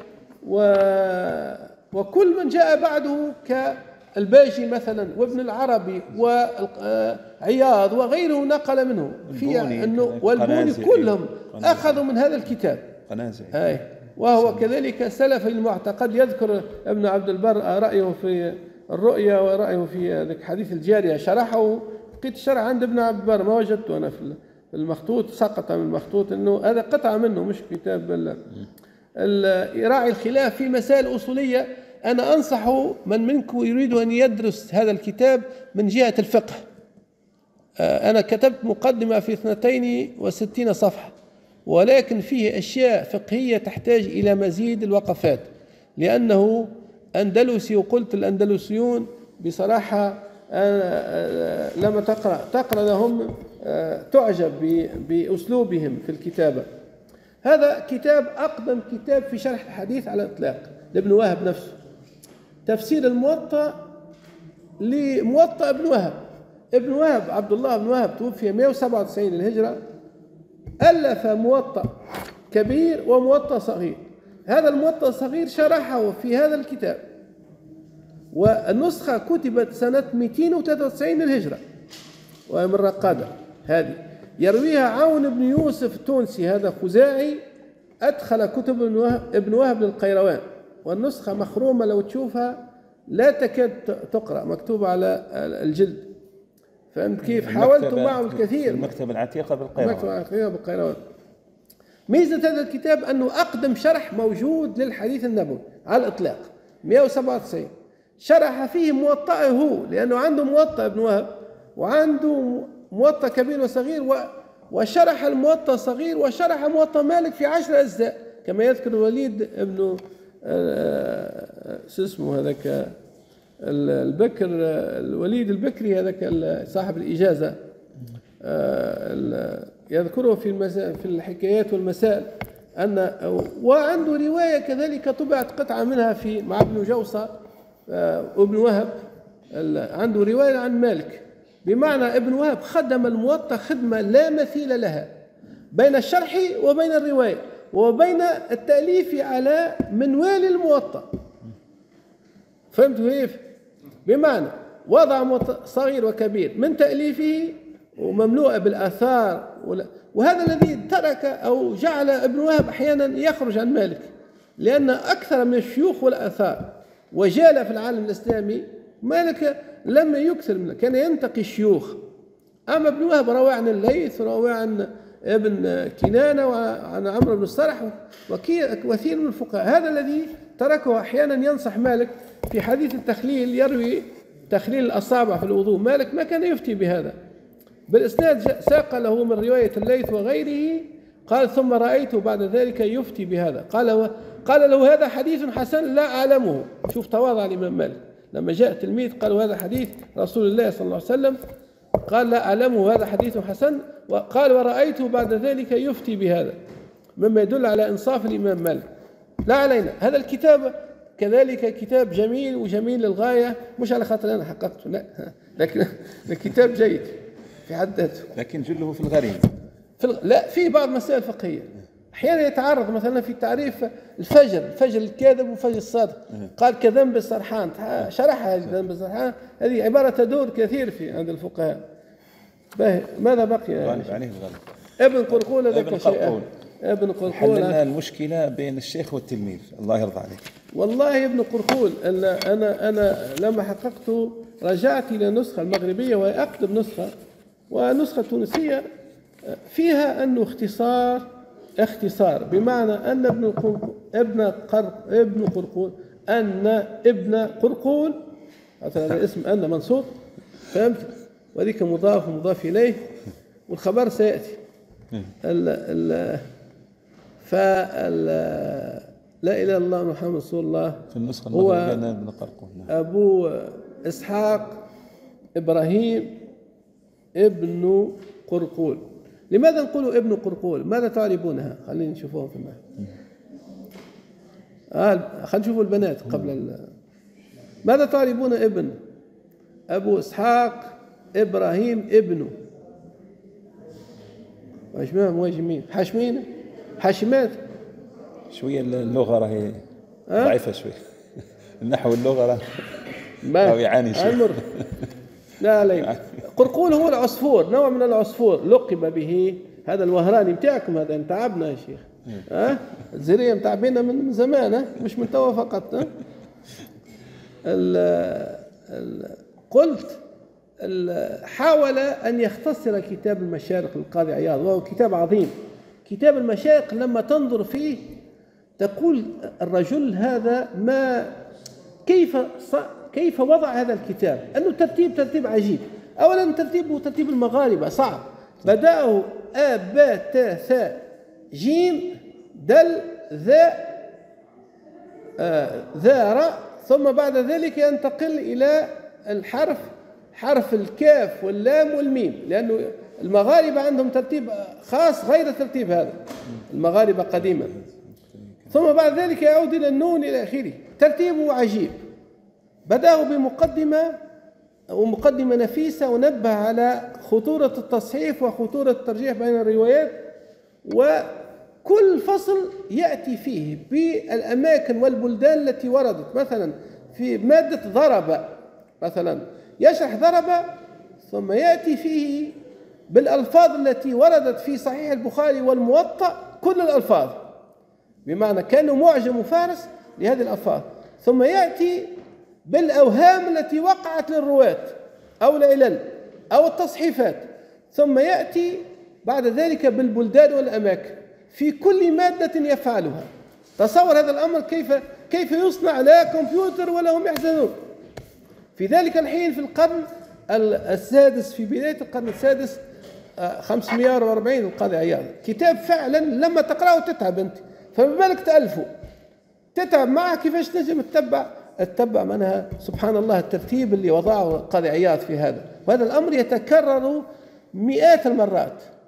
وكل من جاء بعده كالباجي مثلا وابن العربي وعياض وغيره نقل منه في أنه، والبوني كلهم أخذوا من هذا الكتاب. وهو كذلك سلف المعتقد. يذكر ابن عبد البر رأيه في الرؤيا ورأيه في حديث الجارية، شرحه، لقيت الشرح عند ابن عبد البر، ما وجدته أنا في المخطوط، سقط من المخطوط، إنه هذا قطعة منه مش كتاب يراعي الخلاف في مسائل أصولية. أنا أنصح من منكم يريد أن يدرس هذا الكتاب من جهة الفقه. أنا كتبت مقدمة في 62 صفحة، ولكن فيه أشياء فقهية تحتاج إلى مزيد الوقفات، لأنه أندلسي، وقلت الأندلسيون بصراحة لما تقرأ لهم تعجب بأسلوبهم في الكتابة. هذا كتاب أقدم كتاب في شرح الحديث على الإطلاق لابن وهب نفسه، تفسير الموطأ لموطأ ابن وهب. ابن وهب عبد الله بن وهب توفي 197 للهجرة، ألف موطأ كبير وموطأ صغير. هذا الموطأ الصغير شرحه في هذا الكتاب، والنسخة كتبت سنة 293 للهجرة، ومن رقادة هذه يرويها عون بن يوسف التونسي، هذا خزاعي، أدخل كتب ابن وهب للقيروان، والنسخة مخرومة لو تشوفها لا تكاد تقرأ، مكتوبة على الجلد. فهمت كيف؟ حاولت معه الكثير. المكتبة العتيقة بالقيروان. ميزة هذا الكتاب أنه أقدم شرح موجود للحديث النبوي على الإطلاق، 197 شرح فيه موطأه هو، لأنه عنده موطأ ابن وهب وعنده موطأ كبير وصغير، وشرح الموطأ صغير، وشرح موطأ مالك في 10 أجزاء، كما يذكر الوليد ابن اسمه هذاك البكر، الوليد البكري هذاك صاحب الإجازة، يذكره في الحكايات والمسائل، وعنده رواية كذلك طبعت قطعة منها مع ابن جوصة وابن وهب، عنده رواية عن مالك، بمعنى ابن وهب خدم الموطأ خدمة لا مثيل لها بين الشرح وبين الرواية وبين التأليف على منوال الموطأ. فهمت كيف؟ بمعنى وضع صغير وكبير من تأليفه ومملوءة بالآثار، وهذا الذي ترك أو جعل ابن وهب أحيانا يخرج عن مالك، لأن أكثر من الشيوخ والآثار وجال في العالم الإسلامي. مالك لم يكثر منه، كان ينتقي الشيوخ. أما ابن وهب روى عن الليث وروى عن ابن كنانة وعن عمرو بن الصرح وكثير من الفقهاء. هذا الذي تركه. أحيانا ينصح مالك في حديث التخليل، يروي تخليل الأصابع في الوضوء، مالك ما كان يفتي بهذا، بالإسناد ساق له من رواية الليث وغيره، قال ثم رأيته بعد ذلك يفتي بهذا، قال له هذا حديث حسن لا أعلمه. شوف تواضع الإمام مالك لما جاء تلميذ قال هذا حديث رسول الله صلى الله عليه وسلم، قال لا أعلمه هذا حديث حسن، وقال ورأيته بعد ذلك يفتي بهذا، مما يدل على إنصاف الإمام مالك. لا علينا، هذا الكتاب كذلك كتاب جميل وجميل للغاية، مش على خاطر أنا حققته لا، لكن الكتاب جيد في حد ذاته، لكن جله في الغريب. لا، في بعض مسائل فقهية أحيانا يتعرض، مثلا في تعريف الفجر الكاذب وفجر الصادق، قال كذنب السرحان، شرحها ذنب السرحان، هذه عبارة تدور كثير في عند الفقهاء. ماذا بقي؟ ابن قرقول ذاك شيء. ابن قرقول حللنا المشكلة بين الشيخ والتلميذ، الله يرضى عليك. والله ابن قرقول أنا لما حققت رجعت إلى النسخة المغربية وهي أقدم نسخة، ونسخة تونسية فيها أنه اختصار، بمعنى أن ابن قرقول هذا الاسم أن منصوب، فهمت؟ وذيك مضاف ومضاف إليه، والخبر سيأتي. لا إله إلا الله محمد رسول الله في النسخة المغربية ابن قرقول. أبو إسحاق إبراهيم ابن قرقول. لماذا نقول ابن قرقول؟ ماذا تعرفونها؟ خلينا نشوفوها في المعنى. خلينا نشوفوا البنات قبل ماذا تعرفون ابن؟ أبو إسحاق إبراهيم ابنه، وجماعة مواجمين حاشمين حاشمات. شوية اللغة راهي ضعيفة شوية، النحو اللغة راهي يعاني شوية. لا لا، قرقول هو العصفور، نوع من العصفور لقب به، هذا الوهراني متاعكم هذا، متعبنا يا شيخ، الزرية متعبينا من زمان، مش من توا فقط. قلت حاول أن يختصر كتاب المشارق للقاضي عياض، وهو كتاب عظيم. كتاب المشارق لما تنظر فيه تقول الرجل هذا كيف وضع هذا الكتاب، أنه ترتيب عجيب. أولا ترتيب المغاربة صعب، بدأه أ ب ت ث جيم دل ذا راء، ثم بعد ذلك ينتقل إلى حرف الكاف واللام والميم، لأنه المغاربة عندهم ترتيب خاص غير ترتيب هذا المغاربة قديما. ثم بعد ذلك يعود إلى النون إلى آخره، ترتيبه عجيب. بدأه بمقدمة نفيسة، ونبه على خطورة التصحيف وخطورة الترجيح بين الروايات، وكل فصل يأتي فيه بالأماكن والبلدان التي وردت. مثلا في مادة ضرب مثلا يشرح ضرب، ثم يأتي فيه بالألفاظ التي وردت في صحيح البخاري والموطأ، كل الألفاظ، بمعنى كانوا معجم فارس لهذه الألفاظ. ثم يأتي بالأوهام التي وقعت للرواة أو العلل أو التصحيفات. ثم يأتي بعد ذلك بالبلدان والأماكن في كل مادة يفعلها. تصور هذا الأمر كيف يصنع، لا كمبيوتر ولا هم يحزنون. في ذلك الحين في القرن السادس، في بداية القرن السادس 540 القاضي عياض، كتاب فعلا لما تقرأه تتعب أنت، فما بالك تألفه تتعب معه. كيفاش تنجم تتبع منها سبحان الله الترتيب اللي وضعه القاضي عياض في هذا. وهذا الأمر يتكرر مئات المرات،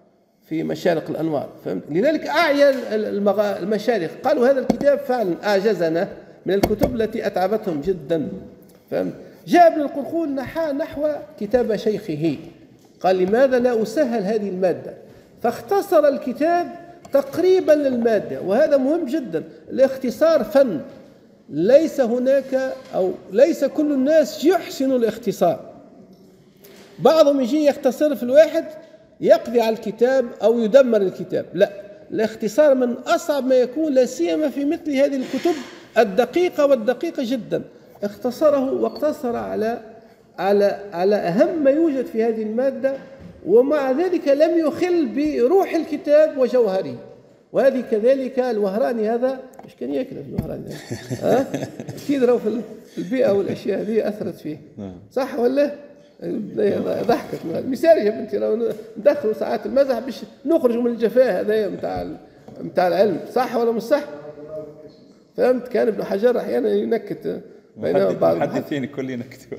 في مشارق الأنوار، فهمت؟ لذلك أعيا المشارق قالوا هذا الكتاب فعلا أعجزنا من الكتب التي أتعبتهم جدا، فهمت؟ جاء ابن القرقول نحو كتاب شيخه، قال لماذا لا أسهل هذه المادة، فاختصر الكتاب تقريبا للمادة، وهذا مهم جدا. الاختصار فن، ليس هناك أو ليس كل الناس يحسن الاختصار، بعضهم يجي يختصر في الواحد يقضي على الكتاب أو يدمر الكتاب، لا، الاختصار من أصعب ما يكون، لا سيما في مثل هذه الكتب الدقيقة والدقيقة جدا. اختصره واقتصر على أهم ما يوجد في هذه المادة، ومع ذلك لم يخل بروح الكتاب وجوهره. وهذه كذلك الوهراني، هذا مش كان ياكل الوهراني أكيد راهو في البيئة والأشياء هذه أثرت فيه، صح ولا؟ ضحكت مثال يا بنتي، لو ندخلوا ساعات المزح باش نخرجوا من الجفاء هذايا نتاع العلم، صح ولا مش صح؟ فهمت؟ كان ابن حجر احيانا ينكت بينما بعض المحدثين الكل ينكتوا.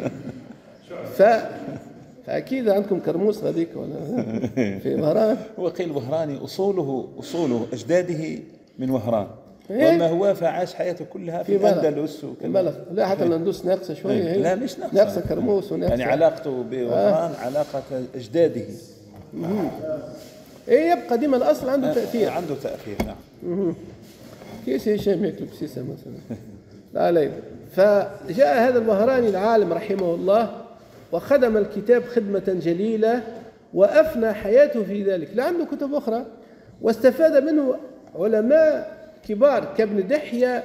فاكيد عندكم كرموس هذيك ولا في وهران. هو قيل وهراني اصول اجداده من وهران، وما هو فعاش حياته كلها في الأندلس وكذا. لا حتى الأندلس ناقصة شوية، هي لا مش ناقصة كرموس وناقصة، يعني علاقته بوهران علاقة أجداده. إيه يبقى ديما الأصل عنده تأثير، عنده تأثير، نعم. كيس هشام ياكل بسيسة مثلا، لا علينا. فجاء هذا الوهراني العالم رحمه الله وخدم الكتاب خدمة جليلة وأفنى حياته في ذلك، لا عنده كتب أخرى، واستفاد منه علماء كبار كابن دحية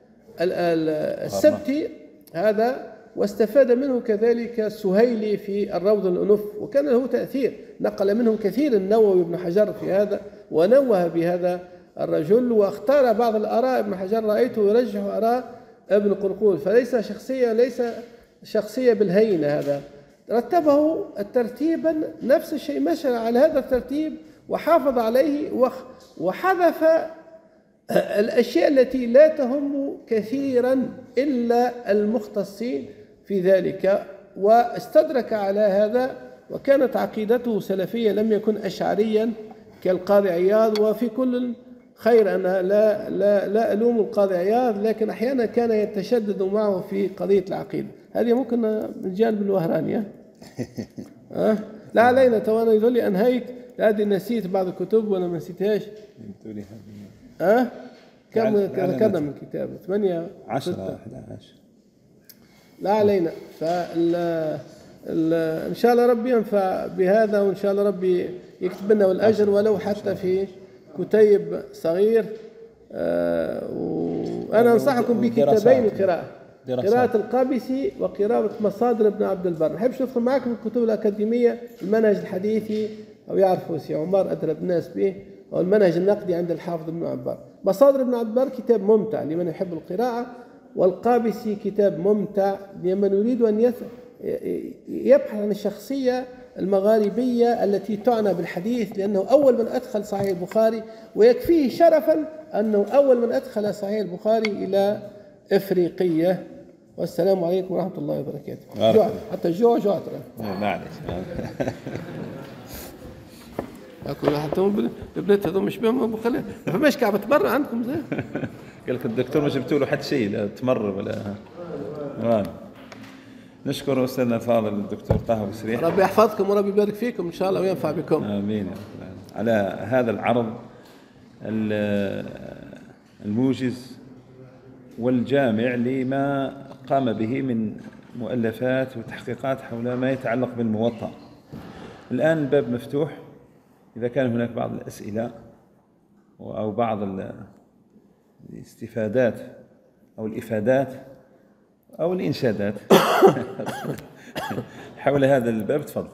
السبتي هذا، واستفاد منه كذلك السهيلي في الروض الأنف، وكان له تأثير، نقل منه كثير النووي ابن حجر في هذا، ونوه بهذا الرجل، واختار بعض الآراء ابن حجر رأيته يرجح آراء ابن قرقول، فليس شخصية بالهينة، هذا رتبه ترتيبا نفس الشيء، مشى على هذا الترتيب وحافظ عليه، وحذف الأشياء التي لا تهم كثيرا إلا المختصين في ذلك، واستدرك على هذا، وكانت عقيدته سلفية، لم يكن أشعريا كالقاضي عياض. وفي كل خير، أنا لا ألوم القاضي عياض، لكن أحيانا كان يتشدد معه في قضية العقيدة، هذه ممكن من جانب الوهراني. لا علينا، توانا يقول لي أنهيت، هذه نسيت بعض الكتب ولا ما نسيتهاش. كم ذكرنا من الكتاب؟ 8 10 11. لا علينا. إن شاء الله ربي ينفع بهذا، وإن شاء الله ربي يكتب لنا الأجر ولو حتى في كتيب صغير. وأنا أنصحكم بكتابين قراءة القابسي وقراءة مصادر ابن عبد البر. ما أحبش ندخل معكم الكتب الأكاديمية، المنهج الحديثي أو يعرفوا سي عمر أدرى الناس به، أو المنهج النقدي عند الحافظ ابن عبد البر. مصادر ابن عبد البر كتاب ممتع لمن يحب القراءة، والقابسي كتاب ممتع لمن يريد أن يبحث عن الشخصية المغاربية التي تعنى بالحديث، لأنه أول من أدخل صحيح البخاري، ويكفيه شرفا أنه أول من أدخل صحيح البخاري إلى إفريقية. والسلام عليكم ورحمة الله وبركاته. جوع حتى الجوع جوع ترى. معلش. أكل حتى البنات هذول مش بهم بخلي ما فماش كعبة برا عندكم زي. قال لك الدكتور ما جبتوا له حتى شيء، لا تمر ولا. نشكر أستاذنا الفاضل الدكتور طه بسريح، ربي يحفظكم وربي يبارك فيكم إن شاء الله وينفع بكم. آمين على هذا العرض الموجز والجامع لما قام به من مؤلفات وتحقيقات حول ما يتعلق بالموطأ. الآن الباب مفتوح، إذا كان هناك بعض الأسئلة أو بعض الاستفادات أو الإفادات أو الإنشادات حول هذا الباب، تفضل.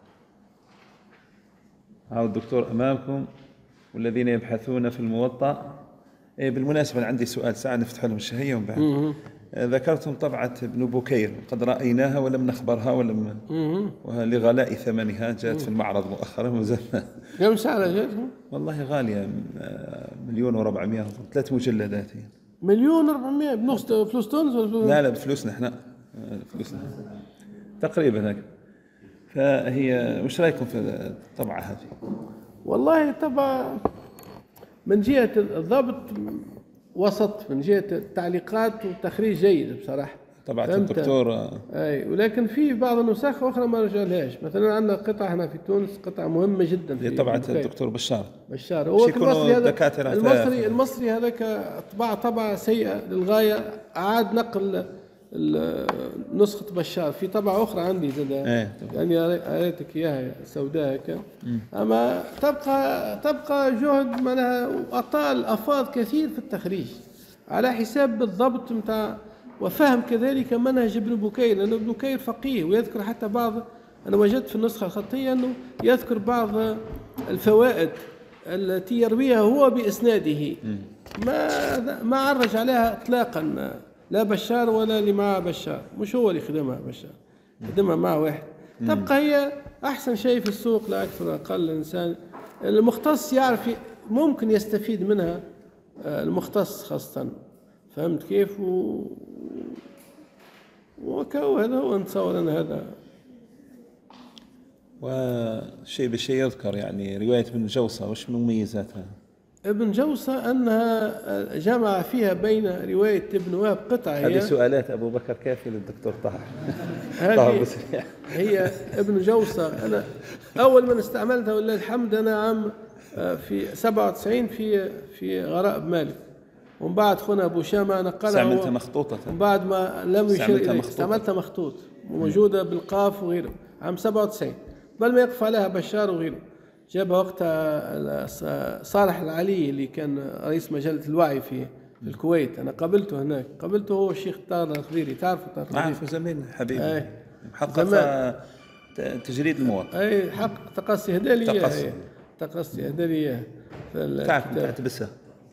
هذا الدكتور أمامكم والذين يبحثون في الموطأ. بالمناسبة عندي سؤال، ساعة نفتح لهم الشهية ومن بعد. ذكرتم طبعة ابن بكير، قد رأيناها ولم نخبرها لغلاء ثمنها، جاءت في المعرض مؤخرا وزلنا. كم سعرها جاءت؟ والله غالية، 1,400,000، 3 مجلدات. 1,400,000 بنص فلوس تونس ولا لا بفلوسنا احنا، فلوسنا تقريبا هيك. فهي وش رايكم في الطبعة هذه؟ والله طبعا من جهة الضبط وسط، من جهة التعليقات والتخريج جيد بصراحة. طبعا الدكتور اي، ولكن في بعض النسخ اخرى ما رجعلهاش. مثلا عندنا قطعه هنا في تونس، قطعه مهمه جدا في طبعة الدكتور بشار هو المصري هذا، دكاترة المصري هذاك طبعه سيئه للغايه. اعاد نقل نسخه بشار في طبعه اخرى عندي زاد، يعني قريتك اياها سوداء هكا. اما تبقى جهد معناها، واطال افاض كثير في التخريج على حساب بالضبط نتاع وفهم كذلك منهج ابن بكير، لأن ابن بكير فقيه ويذكر حتى بعض، أنا وجدت في النسخة الخطية أنه يذكر بعض الفوائد التي يرويها هو بإسناده، ما عرج عليها إطلاقا، لا بشار ولا اللي معه بشار، مش هو اللي خدمها بشار، خدمها معه واحد. تبقى هي أحسن شيء في السوق، لا أكثر ولا أقل. الإنسان المختص يعرف ممكن يستفيد منها، المختص خاصة، فهمت كيف؟ وهذا هو نتصور أن هذا. وشيء بشيء يذكر يعني رواية ابن جوصة، وش من مميزاتها؟ ابن جوصة أنها جمع فيها بين رواية ابن وهب قطعة. هذه سؤالات أبو بكر كافي للدكتور طه. هي ابن جوصة أنا أول من استعملتها ولله الحمد أنا عام في 97 في غرائب مالك، ومن بعد خونا ابو شامه نقلها، استعملتها مخطوطه، ومن بعد ما لم يشير اليه استعملتها مخطوط وموجوده بالقاف وغيره عام 97، بل ما يقف عليها بشار وغيره. جابها وقتها صالح العلي اللي كان رئيس مجله الوعي في الكويت، انا قابلته هناك، قابلته هو الشيخ طارق الخضيري، تعرفه طارق الخضيري؟ نعرفه زميل حبيبي، محقق تجريد الموطأ. اي حق تقصي هدى لي اياه، تقصي هدى لي اياه. تعرف تعتبسها.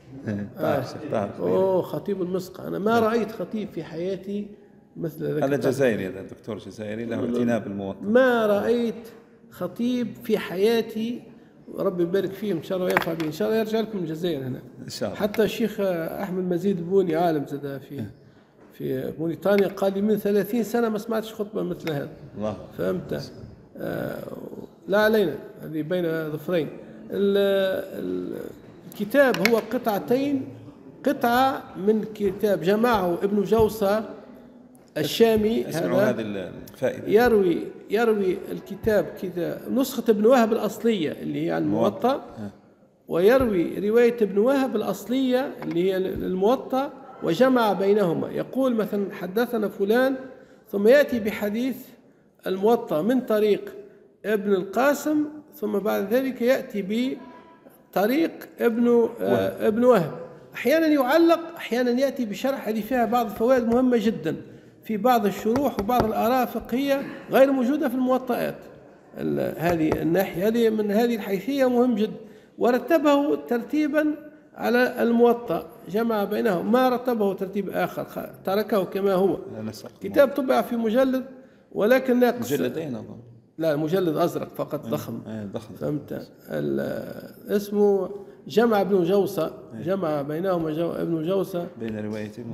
اوه خطيب المسقى، انا ما رايت خطيب في حياتي مثل ذاك. هذا جزائري، هذا دكتور جزائري له اعتناء بالموطأ. ما رايت خطيب في حياتي، ربي يبارك فيه ان شاء الله وينفع به، ان شاء الله يرجع لكم الجزائر هنا ان شاء الله. حتى الشيخ احمد مزيد البوني عالم زاد في موريتانيا، قال لي من 30 سنه ما سمعتش خطبه مثل هذا. الله فهمت. لا علينا، هذه بين ظفرين. الكتاب هو قطعتين، قطعة من كتاب جمعه ابن جوصة الشامي، اسمعوا هذه الفائدة. يروي الكتاب كذا نسخة ابن وهب الأصلية اللي هي الموطأ، ويروي رواية ابن وهب الأصلية اللي هي الموطأ، وجمع بينهما. يقول مثلا حدثنا فلان، ثم يأتي بحديث الموطأ من طريق ابن القاسم، ثم بعد ذلك يأتي بطريق ابن وهب. أحيانا يعلق، أحيانا يأتي بشرح، هذه فيها بعض الفوائد مهمة جدا في بعض الشروح وبعض الآراء الفقهية غير موجودة في الموطئات. هذه الناحية، هذه من هذه الحيثية مهم جدا. ورتبه ترتيبا على الموطأ، جمع بينهم، ما رتبه ترتيب آخر، تركه كما هو. كتاب طبع في مجلد ولكن ناقص، مجلدين أظن، لا مجلد أزرق فقط، ضخم. فهمت. اسمه جمع ابن جوصة، جمع بينهما ابن جوصة بين روايتين،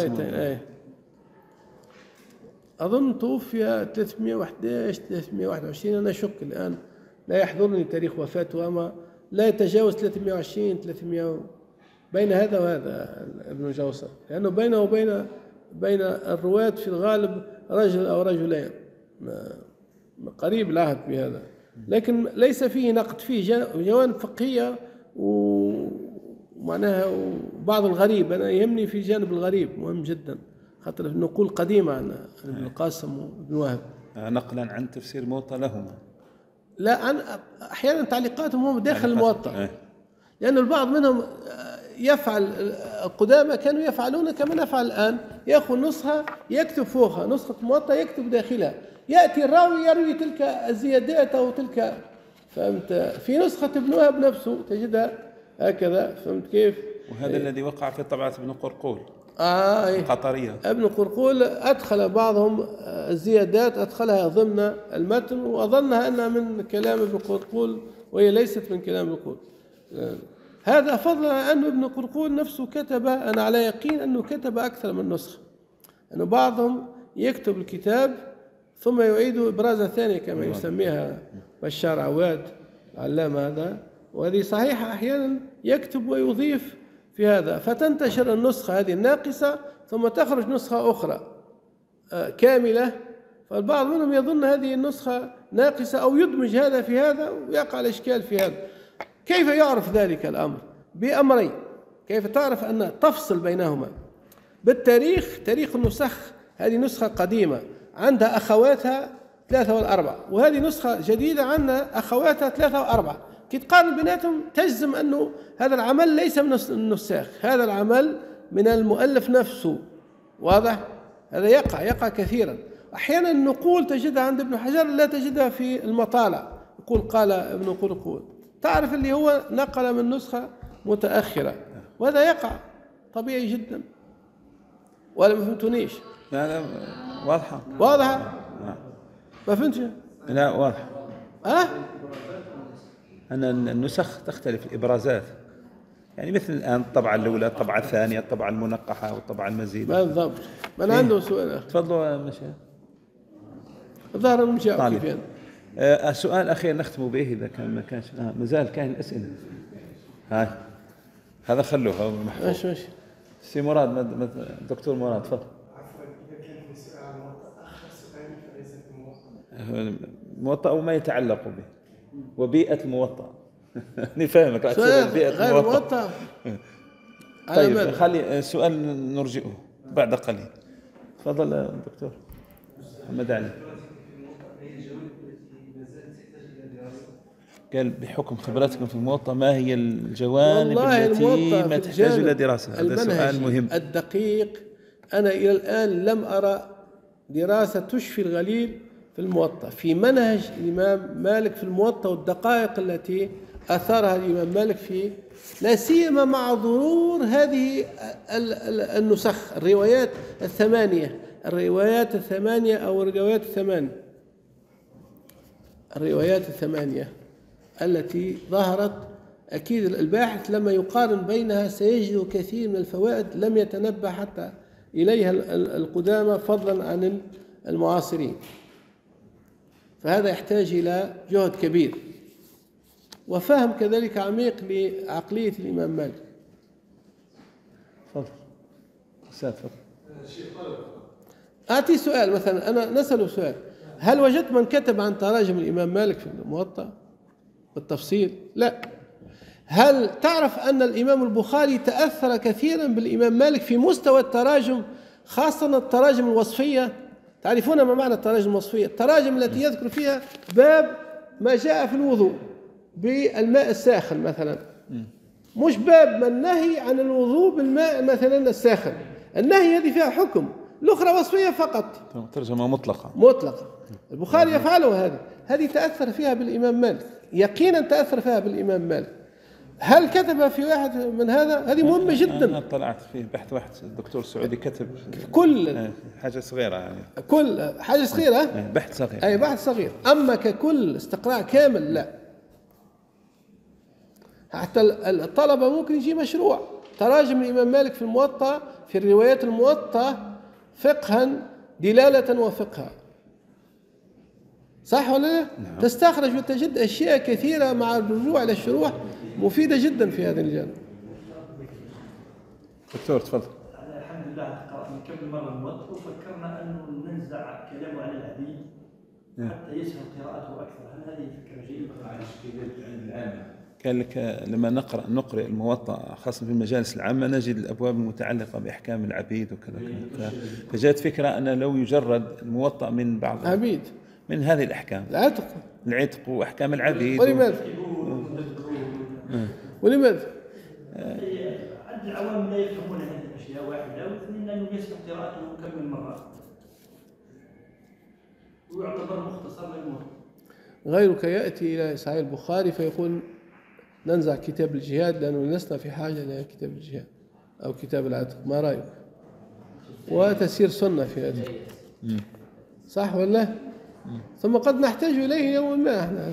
أظن توفي 311 321، أنا أشك الآن، لا يحضرني تاريخ وفاته، أما لا يتجاوز 320 300 بين هذا وهذا ابن جوصة، لأنه بينه وبين الرواة في الغالب رجل أو رجلين، قريب العهد بهذا، لكن ليس فيه نقد، فيه جوانب فقهية ومعناها بعض الغريب. أنا يهمني في جانب الغريب، مهم جدا، خاطر النقول قديمة عن ابن القاسم وابن وهب، نقلا عن تفسير موطأ لهما، لا عن أحيانا تعليقاتهم هم داخل الموطأ، لأن البعض منهم يفعل، القدامى كانوا يفعلون كما نفعل الآن، يأخذ نسخة يكتب فوقها نسخة موطأ يكتب داخلها، يأتي الراوي يروي تلك الزيادات أو تلك، فهمت. في نسخة ابن وهب نفسه تجدها هكذا، فهمت كيف. وهذا الذي وقع في طبعة ابن قرقول القطرية. ابن قرقول أدخل بعضهم الزيادات، أدخلها ضمن المتن، وأظنها أنها من كلام ابن قرقول وهي ليست من كلام ابن قرقول. هذا فضلا أن ابن قرقول نفسه كتب، أنا على يقين أنه كتب أكثر من نسخة، أنه بعضهم يكتب الكتاب ثم يعيد إبرازة ثانية كما يسميها بشار عواد العلامة هذا، وهذه صحيحة، أحيانا يكتب ويضيف في هذا، فتنتشر النسخة هذه الناقصة ثم تخرج نسخة أخرى كاملة، فالبعض منهم يظن هذه النسخة ناقصة أو يدمج هذا في هذا ويقع الإشكال في هذا. كيف يعرف ذلك الأمر؟ بأمرين. كيف تعرف أن تفصل بينهما؟ بالتاريخ، تاريخ النسخ، هذه نسخة قديمة عندها أخواتها 3 و4، وهذه نسخة جديدة عندها أخواتها 3 و4، كي تقارن بيناتهم تجزم أنه هذا العمل ليس من النساخ، هذا العمل من المؤلف نفسه. واضح؟ هذا يقع كثيرا. أحيانا النقول تجدها عند ابن حجر لا تجدها في المطالع، يقول قال ابن قرقود، تعرف اللي هو نقل من نسخة متأخرة، وهذا يقع طبيعي جدا. ولا ما فهمتونيش؟ لا واضحة. ما فهمتش؟ لا واضحة. أن النسخ تختلف، الإبرازات، يعني مثل الآن الطبعة الأولى، الطبعة الثانية، الطبعة المنقحة والطبعة المزيدة. بالضبط. من عنده سؤال؟ تفضلوا مشي. الظاهر مجاوب كيف يعني. سؤال أخير نختم به إذا كان ما كانش مازال كاين الأسئلة. هاي هذا خلوه محفوظ. ماشي. سي مراد، دكتور مراد تفضل. عفوا، إذا كان في سؤال أخر سؤال فليس في الموطأ وما يتعلق به وبيئة الموطأ. أنا فاهمك. غير الموطأ. طيب خلي السؤال نرجئه بعد قليل. تفضل دكتور محمد علي. قال بحكم خبرتكم في الموطأ ما هي الجوانب التي ما تحتاج إلى دراسة؟ هذا سؤال مهم. الدقيق أنا إلى الآن لم أرى دراسة تشفي الغليل في الموطأ، في منهج الإمام مالك في الموطأ والدقائق التي أثارها الإمام مالك فيه، لا سيما مع ظهور هذه النسخ، الروايات الثمانية أو الروايات الثمانية التي ظهرت. أكيد الباحث لما يقارن بينها سيجد كثير من الفوائد لم يتنبه حتى إليها القدامى فضلا عن المعاصرين، فهذا يحتاج إلى جهد كبير وفهم كذلك عميق لعقلية الإمام مالك. تفضل أستاذ. أعطي سؤال مثلا، أنا نسأله سؤال، هل وجدت من كتب عن تراجم الإمام مالك في الموطأ بالتفصيل؟ لا. هل تعرف أن الإمام البخاري تأثر كثيرا بالإمام مالك في مستوى التراجم، خاصة التراجم الوصفية؟ تعرفون ما معنى التراجم الوصفية؟ التراجم التي يذكر فيها باب ما جاء في الوضوء بالماء الساخن مثلا، مش باب ما النهي عن الوضوء بالماء مثلا الساخن، النهي هذه فيها حكم، الأخرى وصفية فقط، ترجمة مطلقة. البخاري يفعله، هذه تأثر فيها بالإمام مالك، يقينا تأثر فيها بالإمام مالك. هل كتب في واحد من هذه مهمة جدا. أنا طلعت فيه بحث واحد الدكتور سعودي كتب كل حاجة صغيرة، يعني كل حاجة صغيرة، بحث صغير، أي بحث صغير، أما ككل استقراء كامل لا. حتى الطلبة ممكن يجي مشروع تراجم الإمام مالك في الموطأ، في الروايات الموطأ فقها دلالة وفقها، صح ولا لا؟ نعم. تستخرج وتجد أشياء كثيرة مع الرجوع إلى الشروح مفيدة جدا في هذا الجانب. دكتور تفضل. الحمد لله قرأت من كم مرة الموطأ وفكرنا أنه ننزع كلامه عن العبيد حتى يسهل قراءته أكثر، هل هذه فكرة جيدة؟ قال لك لما نقرأ الموطأ خاصة في المجالس العامة نجد الأبواب المتعلقة بأحكام العبيد وكذا، فجاءت فكرة أن لو يجرد الموطأ من بعض عبيد من هذه الأحكام، العتق وأحكام العبيد. ولماذا؟ عند العوام لا يفهمون هذه الأشياء، واحدة، واثنين أنه يسبق قراءته كم من مرة ويعتبر مختصر للموطأ. غيرك يأتي إلى صحيح البخاري فيقول ننزع كتاب الجهاد لأنه لسنا في حاجة إلى كتاب الجهاد أو كتاب العتق، ما رأيك؟ وتسير سنة في هذا، صح ولا؟ ثم قد نحتاج إليه يوما ما احنا،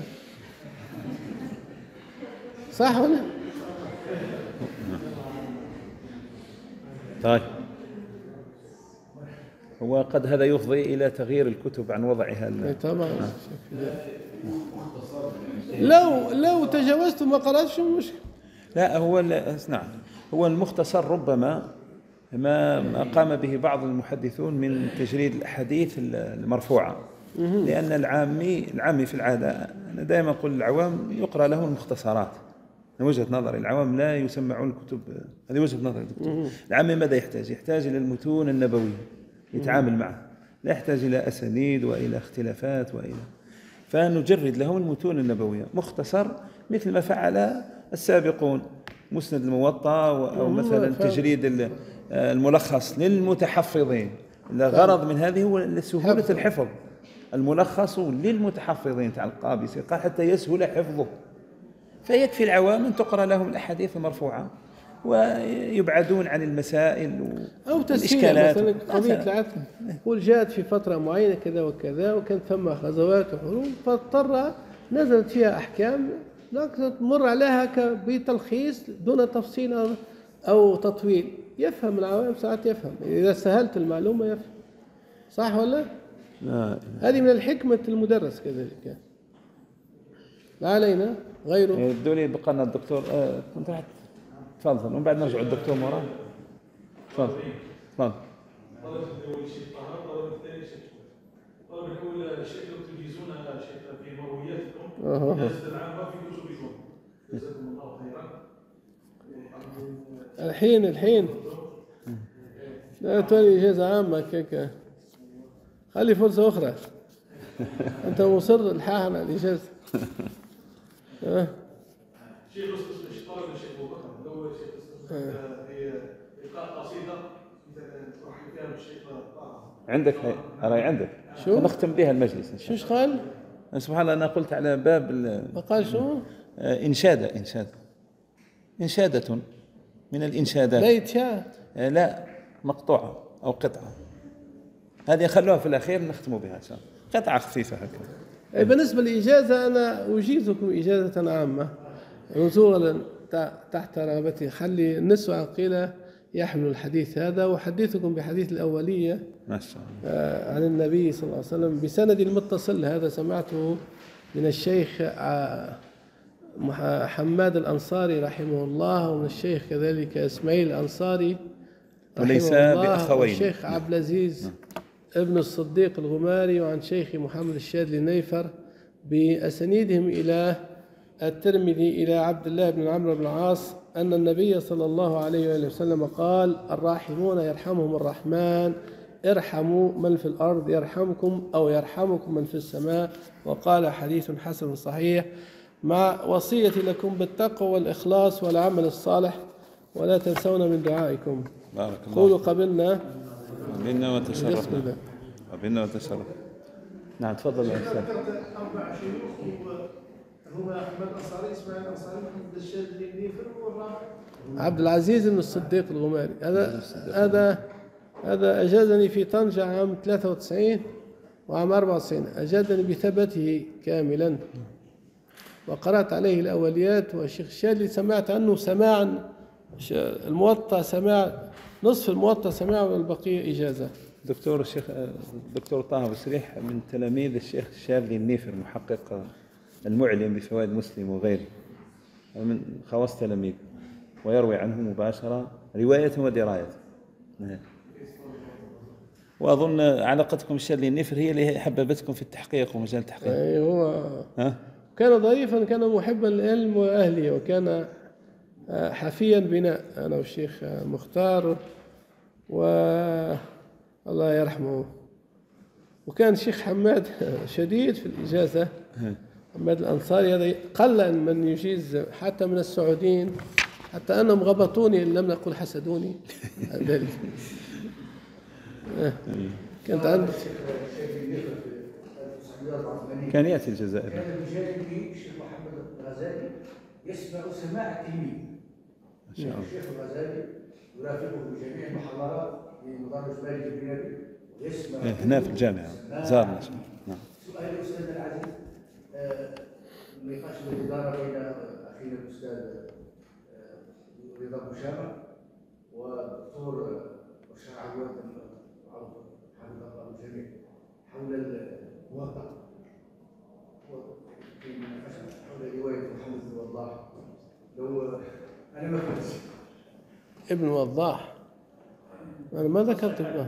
صح ولا؟ طيب هو قد هذا يفضي إلى تغيير الكتب عن وضعها طبعا. لو تجاوزت ما قرأتش المشكلة. لا نعم، هو المختصر ربما ما قام به بعض المحدثون من تجريد الأحاديث المرفوعة، لأن العامي في العادة، أنا دائما أقول العوام يقرأ لهم المختصرات. من وجهة نظري العوام لا يسمعون الكتب، هذه وجهة نظري دكتور. العامي ماذا يحتاج إلى المتون النبوية يتعامل معها، لا يحتاج إلى أسانيد وإلى اختلافات فنجرد لهم المتون النبوية مختصر، مثل ما فعل السابقون، مسند الموطأ أو مثلا تجريد الملخص للمتحفظين. الغرض من هذه هو سهولة الحفظ، الملخص للمتحفظين تاع القابسي قال حتى يسهل حفظه، فيكفي العوام أن تقرأ لهم الأحاديث المرفوعة ويبعدون عن المسائل أو تسهيل. مثلا قضية العدل قل جاءت في فترة معينة كذا وكذا، وكان ثم غزوات وحروب، فاضطر نزلت فيها أحكام تمر عليها بتلخيص دون تفصيل أو تطويل. يفهم العوام ساعات، يفهم إذا سهلت المعلومة يفهم. صح ولا؟ هذه من الحكمة المدرس كذلك. لا علينا غيره. الدولي بقى لنا الدكتور كنت راح تفضل ومن بعد نرجع الدكتور مرة. تفضل. طلب الأول شيء طهارة، طلب الثاني شيء طلب الأول شيء تجيزون شيء في مروياتكم إجازة العامة في كتبكم. جزاكم الله خيرا. الحين لا تولي إجازة عامة كيكا، خلي فرصة أخرى. أنت مصر الحاحن على الإجازة. شيخ طلب الشيخ أبو بكر الأول شيخ هي إلقاء قصيدة ترحب فيها بالشيخ طه. عندك أراي عندك شو نختم بها المجلس. شو قال؟ سبحان الله، أنا قلت على باب قال شو؟ إنشادة من الإنشادات. بيت شعر؟ لا، مقطوعة أو قطعة، هذه خلوها في الأخير نختم بها إن شاء الله، قطعة خفيفة هكذا. بالنسبة للإجازة أنا أجيزكم إجازة عامة نزولا تحت رغبتي. خلي النسوة عقيلة يحمل الحديث هذا، وحديثكم بحديث الأولية ما شاء الله عن النبي صلى الله عليه وسلم بسند المتصل. هذا سمعته من الشيخ حماد الأنصاري رحمه الله، ومن الشيخ كذلك إسماعيل الأنصاري وليس بأخوين، والشيخ عبد العزيز ابن الصديق الغماري، وعن شيخ محمد الشاذلي النيفر بأسانيدهم إلى الترمذي إلى عبد الله بن عمرو بن العاص أن النبي صلى الله عليه وآله وسلم قال: الراحمون يرحمهم الرحمن، ارحموا من في الأرض يرحمكم أو يرحمكم من في السماء. وقال حديث حسن صحيح، مع وصية لكم بالتقوى والإخلاص والعمل الصالح، ولا تنسون من دعائكم. بارك الله. قولوا قبلنا وتشرفنا. قبلنا وتشرفنا. نعم تفضل يا أستاذ. ذكرت 4 شيوخ هما أحمد الأنصاري، إسماعيل الأنصاري، محمد الشاذلي النيفر، والرابع عبد العزيز بن الصديق الغماري. هذا أجازني في طنجة عام 93 وعام 94، أجازني بثبته كاملا، وقرأت عليه الأوليات. والشيخ الشاذلي سمعت عنه سماعا، الموطأ سماع نصف الموطأ سماع والبقية إجازة. دكتور طه بسريح من تلاميذ الشيخ الشاذلي النيفر، محقق المعلم بفوائد مسلم وغيره، من خواص تلاميذ، ويروي عنه مباشرة رواية ودراية. وأظن علاقتكم الشاذلي النيفر هي اللي حببتكم في التحقيق ومجال التحقيق. هو كان ضيفا، كان محبا للعلم وأهله، وكان حفيا بنا أنا والشيخ مختار والله يرحمه. وكان الشيخ حماد شديد في الإجازة، حماد الأنصاري هذا قل من يجيز حتى من السعوديين، حتى أنهم غبطوني إن لم نقل حسدوني عن ذلك. كانت عندي كان يأتي الجزائر. كان بجانبه الشيخ محمد الغزالي يسمع سماع التلميذ. الشيخ الغزالي يرافقه في جميع المحاضرات في مدرج مالك بن نبي ويسمع هنا في الجامعة زارنا. نعم. سؤالي أستاذ العزيز، النقاش الذي دار بين أخينا الأستاذ رضا بوشامة والدكتور بشار عواد حفظ الله الجميع حول الموضع حول رواية محمد بن وضاح. لو أنا ما فهمتش ابن وضاح، أنا ما ذكرت ابنه،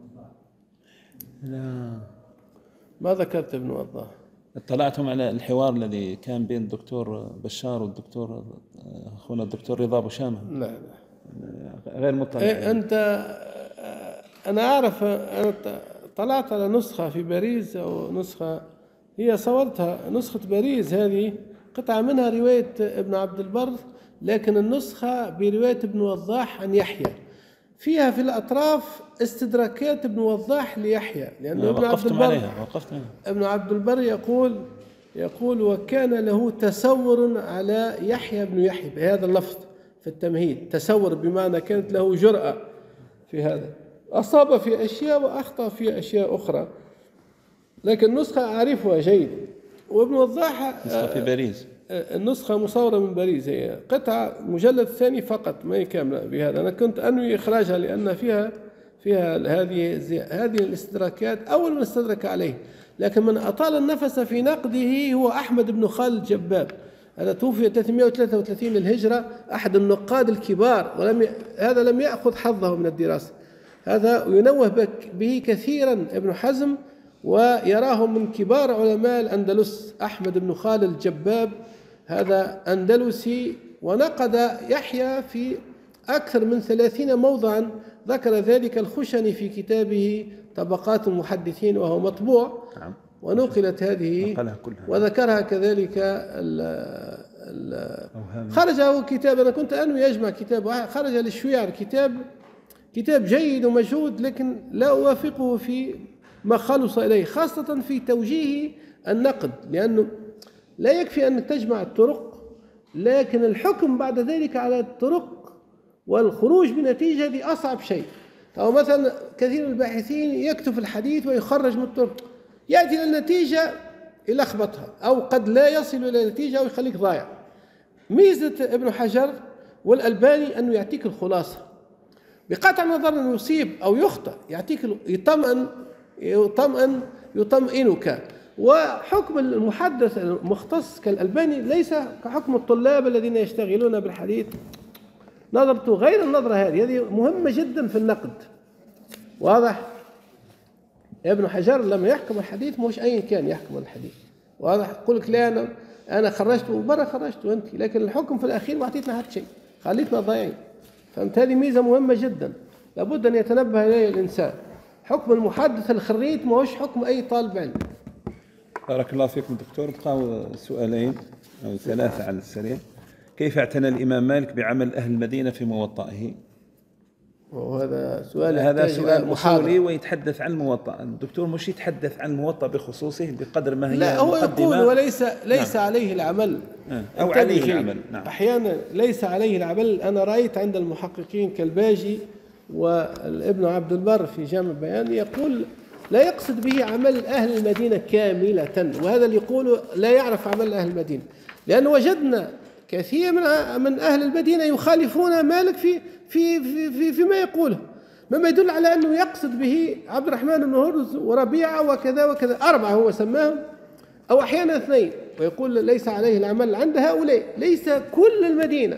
لا ما ذكرت ابن وضاح. اطلعتم على الحوار الذي كان بين الدكتور بشار والدكتور أخونا الدكتور رضا أبو شامة؟ لا لا غير مطلع. أنت، أنا أعرف، أنا طلعت على نسخة في باريس أو نسخة هي صورتها، نسخة باريس هذه قطعة منها رواية ابن عبد البر، لكن النسخة برواية ابن وضاح عن يحيى فيها في الأطراف استدراكات ابن وضاح ليحيى، لأنه ابن عبد البر ابن عبد البر يقول وكان له تسور على يحيى بن يحيى بهذا اللفظ في التمهيد، تسور بمعنى كانت له جرأة في هذا، أصاب في أشياء وأخطأ في أشياء أخرى، لكن نسخة أعرفها جيدا. وابن وضاح نسخة في باريس، النسخة مصورة من باريس، هي قطعة مجلد ثاني فقط ما هي كاملة بهذا. أنا كنت أنوي إخراجها لأن فيها هذه الاستدراكات أول من استدرك عليه، لكن من أطال النفس في نقده هو أحمد بن خالد الجباب، هذا توفي 333 للهجرة، أحد النقاد الكبار، هذا لم يأخذ حظه من الدراسة، هذا ينوه به كثيرا ابن حزم ويراه من كبار علماء الأندلس. أحمد بن خالد الجباب هذا أندلسي، ونقد يحيى في أكثر من 30 موضعا، ذكر ذلك الخشني في كتابه طبقات المحدثين وهو مطبوع، ونقلت هذه وذكرها كذلك خرج له كتاب، أنا كنت أنوي أجمع كتاب، خرج للشويعر كتاب جيد ومجهود، لكن لا أوافقه في ما خلص إليه، خاصة في توجيه النقد، لأنه لا يكفي أن تجمع الطرق، لكن الحكم بعد ذلك على الطرق والخروج بنتيجة دي أصعب شيء. أو مثلا كثير من الباحثين يكتب الحديث ويخرج من الطرق، يأتي إلى النتيجة يلخبطها، أو قد لا يصل إلى النتيجة ويخليك ضايع. ميزة ابن حجر والألباني أنه يعطيك الخلاصة، بقطع النظر أنه يصيب أو يخطئ، يعطيك يطمئنك. وحكم المحدث المختص كالألباني ليس كحكم الطلاب الذين يشتغلون بالحديث، نظرته غير النظرة هذه مهمة جدا في النقد، واضح؟ ابن حجر لما يحكم الحديث مش أي كان يحكم الحديث، واضح؟ يقول لك لا أنا خرجت وبرا خرجت وأنت، لكن الحكم في الأخير ما أعطيتنا حتى شيء، خليتنا ضايعين. فهمت؟ هذه ميزة مهمة جدا لابد أن يتنبه إليها الإنسان. حكم المحدث الخريج ما هوش حكم أي طالب علم. بارك الله فيكم دكتور. بقاو سؤالين أو ثلاثة على السريع. كيف اعتنى الإمام مالك بعمل أهل المدينة في موطئه؟ وهذا سؤال، هذا سؤال أصولي ويتحدث عن الموطأ. الدكتور مش يتحدث عن الموطأ بخصوصه بقدر ما هي لا، هو يقول وليس نعم. عليه العمل أو عليه العمل. نعم. أحيانا ليس عليه العمل. أنا رأيت عند المحققين كالباجي والابن عبد البر في جامع البيان يقول لا يقصد به عمل أهل المدينة كاملة، وهذا اللي يقول لا يعرف عمل أهل المدينة، لأن وجدنا كثير من أهل المدينة يخالفون مالك فيما يقوله، مما يدل على أنه يقصد به عبد الرحمن بن هرمز وربيعة وكذا وكذا، 4 هو سماهم، أو أحيانا 2، ويقول ليس عليه العمل عند هؤلاء، ليس كل المدينة.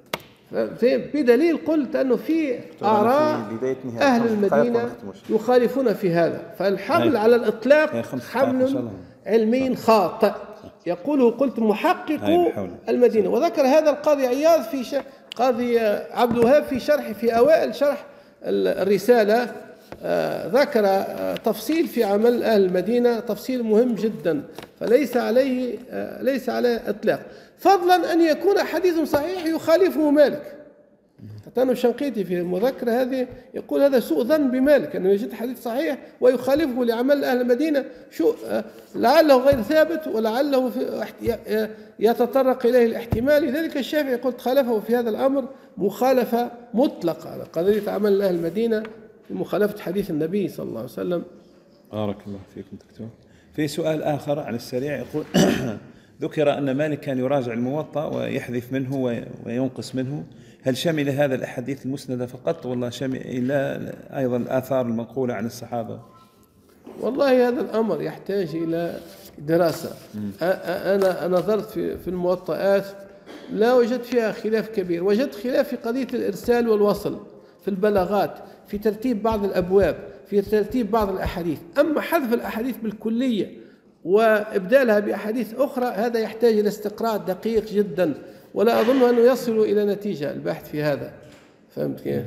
بدليل قلت أنه في آراء أهل المدينة يخالفون في هذا، فالحمل على الإطلاق حمل علمي خاطئ يقوله قلت محقق المدينة. وذكر هذا القاضي عياض قاضي عبد الوهاب في أوائل شرح الرسالة، ذكر تفصيل في عمل أهل المدينة، تفصيل مهم جدا، فليس عليه إطلاق، فضلا أن يكون حديث صحيح يخالفه مالك. حتى أنه الشنقيطي في المذكرة هذه يقول هذا سوء ظن بمالك، أنه يجد حديث صحيح ويخالفه لعمل أهل المدينة، لعله غير ثابت ولعله يتطرق إليه الاحتمال. لذلك الشافعي قلت خالفه في هذا الأمر مخالفة مطلقة على قضية عمل أهل المدينة في مخالفة حديث النبي صلى الله عليه وسلم. بارك الله فيكم دكتور. في سؤال آخر على السريع يقول ذكر أن مالك كان يراجع الموطأ ويحذف منه وينقص منه، هل شمل هذا الأحاديث المسندة فقط ولا شمل أيضا الآثار المنقولة عن الصحابة؟ والله هذا الأمر يحتاج إلى دراسة. أنا نظرت في الموطئات لا وجدت فيها خلاف كبير، وجدت خلاف في قضية الإرسال والوصل في البلاغات، في ترتيب بعض الأبواب، في ترتيب بعض الأحاديث. أما حذف الأحاديث بالكلية وإبدالها بأحاديث أخرى هذا يحتاج إلى استقراء دقيق جدا، ولا أظن أنه يصل إلى نتيجة البحث في هذا. فهمت كيف؟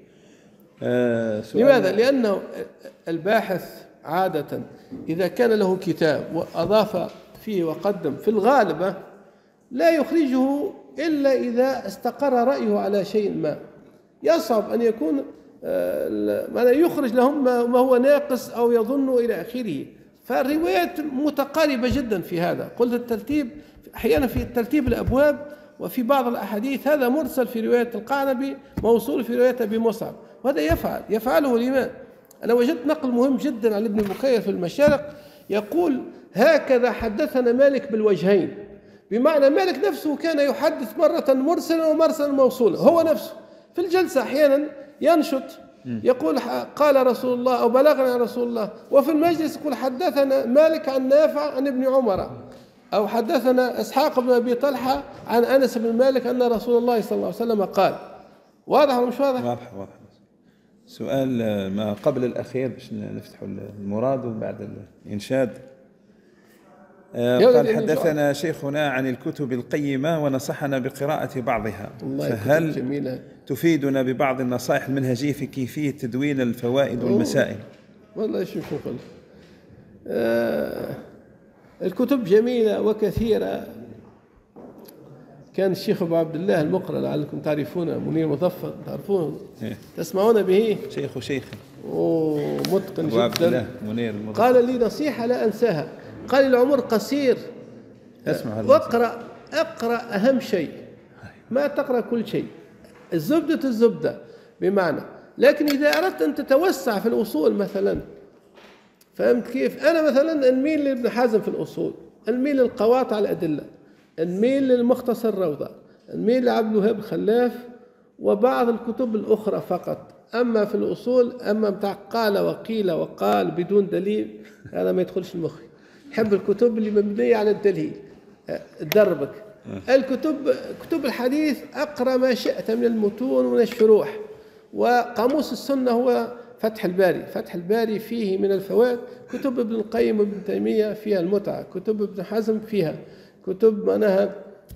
لماذا؟ لأنه الباحث عادة إذا كان له كتاب وأضاف فيه وقدم في الغالب لا يخرجه إلا إذا استقر رأيه على شيء ما. يصعب أن يكون يخرج لهم ما هو ناقص أو يظن إلى آخره. فالروايات متقاربة جدا في هذا. قلت الترتيب أحيانا في ترتيب الأبواب، وفي بعض الأحاديث هذا مرسل في رواية القعنبي، موصول في رواية أبي مصعب، وهذا يفعله الإمام. أنا وجدت نقل مهم جدا عن ابن بكير في المشارق يقول: هكذا حدثنا مالك بالوجهين، بمعنى مالك نفسه كان يحدث مرة مرسلا ومرسلا موصولا، هو نفسه في الجلسة أحيانا ينشط يقول قال رسول الله أو بلغنا عن رسول الله، وفي المجلس يقول حدثنا مالك عن نافع عن ابن عمر، أو حدثنا إسحاق بن أبي طلحة عن أنس بن مالك أن رسول الله صلى الله عليه وسلم قال. واضح ولا مش واضح؟ واضح. سؤال ما قبل الأخير باش نفتح المراد وبعد الإنشاد. قال: حدثنا شيخنا عن الكتب القيمة ونصحنا بقراءة بعضها، فهل تفيدنا ببعض النصائح المنهجية في كيفية تدوين الفوائد والمسائل؟ والله شوف الكتب جميلة وكثيرة. كان الشيخ أبو عبد الله المقري لعلكم تعرفونه، منير مظفر، تعرفونه؟ تسمعون به؟ شيخ ومتقن جدا. عبد الله منير المظفر قال لي نصيحة لا أنساها، قال: العمر قصير، اقرأ أهم شيء، ما تقرأ كل شيء، الزبدة بمعنى. لكن إذا أردت أن تتوسع في الأصول مثلا، فهمت كيف؟ أنا مثلا أميل لابن حزم في الأصول، أميل للقواطع الأدلة، أميل للمختصر الروضة، أميل لعبد الوهاب الخلاف وبعض الكتب الأخرى فقط. أما في الأصول، أما بتاع قال وقيل وقال بدون دليل، هذا ما يدخلش المخي. حب الكتب اللي مبنية على الدليل دربك. كتب الحديث أقرأ ما شئت من المتون ومن الشروح. وقاموس السنة هو فتح الباري فيه من الفوائد. كتب ابن القيم وابن تيمية فيها المتعة، كتب ابن حزم فيها، كتب معناها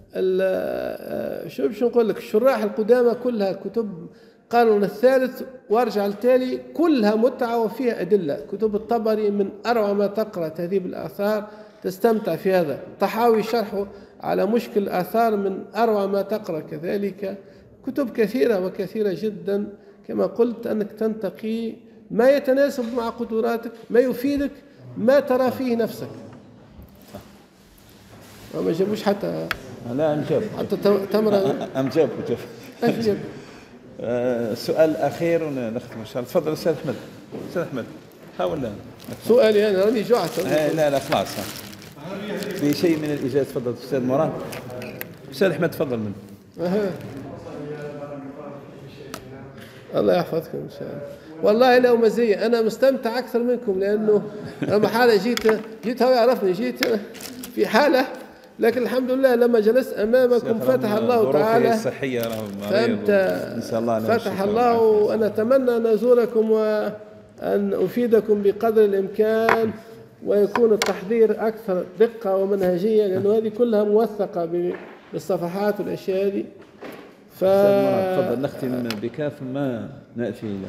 شو نقول لك، الشراح القدامى كلها كتب القرن الثالث وارجع التالي كلها متعة وفيها أدلة. كتب الطبري من أروع ما تقرأ، تهذيب الآثار تستمتع في هذا. طحاوي شرحه على مشكل الآثار من أروع ما تقرأ كذلك. كتب كثيرة وكثيرة جدا، كما قلت أنك تنتقي ما يتناسب مع قدراتك، ما يفيدك، ما ترى فيه نفسك. ما جابوش حتى لا أنجب حتى تمر أنجب أجب. سؤال أخير ونختم إن شاء الله. تفضل أستاذ أحمد. حاول سؤالي أنا راني جوعت. لا خلاص. في شيء من الإجابة تفضل أستاذ مراد. أستاذ أحمد تفضل منه. الله يحفظكم إن شاء الله. والله لو مزية أنا مستمتع أكثر منكم، لأنه لما حالة جيت هو يعرفني، جيت في حالة، لكن الحمد لله لما جلست أمامكم فتح الله تعالى الصحية فأنت فتح الله. وأنا أتمنى أن أزوركم وأن أفيدكم بقدر الإمكان، ويكون التحضير أكثر دقة ومنهجية، لأنه هذه كلها موثقة بالصفحات والأشياء هذه. تفضل نختم بكاف ما نأتي إلى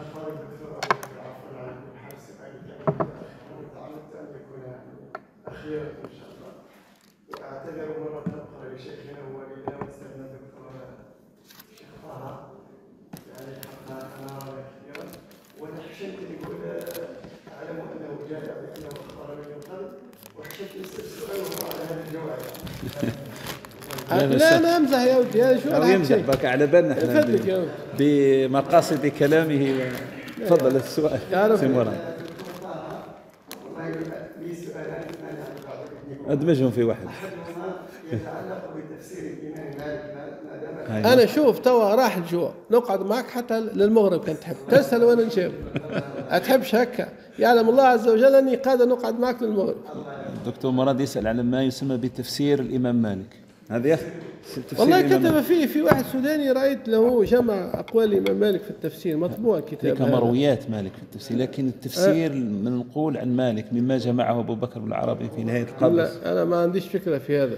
واعتذر مرة أخرى لشيخنا ووالدنا وأستاذنا الدكتور الشيخ طه، يعني حقنا أنا كثيرا، وأنا حشمت يقول أعلم أنه جائع لأنه أخبر من القلب، وحشمت السؤال على هذا الجواب. لا أنا أمزح يا ودي، هذا شو يمزح بك على بالنا احنا بمقاصد كلامه. تفضل السؤال سمورا. لي سؤالان أدمجهم في واحد. يتعلق بتفسير الإمام مالك ما دام انا شوف توا راح الجوع، نقعد معك حتى للمغرب كان تحب تسال وانا نجاوب. اتحبش هكا؟ يعلم الله عز وجل اني قادر نقعد معك للمغرب. الدكتور مراد يسأل على ما يسمى بتفسير الإمام مالك. هذا تفسير والله الإمام كتب مالك. فيه في واحد سوداني رأيت له جمع أقوال الإمام مالك في التفسير، مطبوع الكتاب ذيك هذا. مرويات مالك في التفسير، لكن التفسير منقول عن مالك مما جمعه أبو بكر بن العربي في نهاية القرن. لا أنا ما عنديش فكرة في هذا.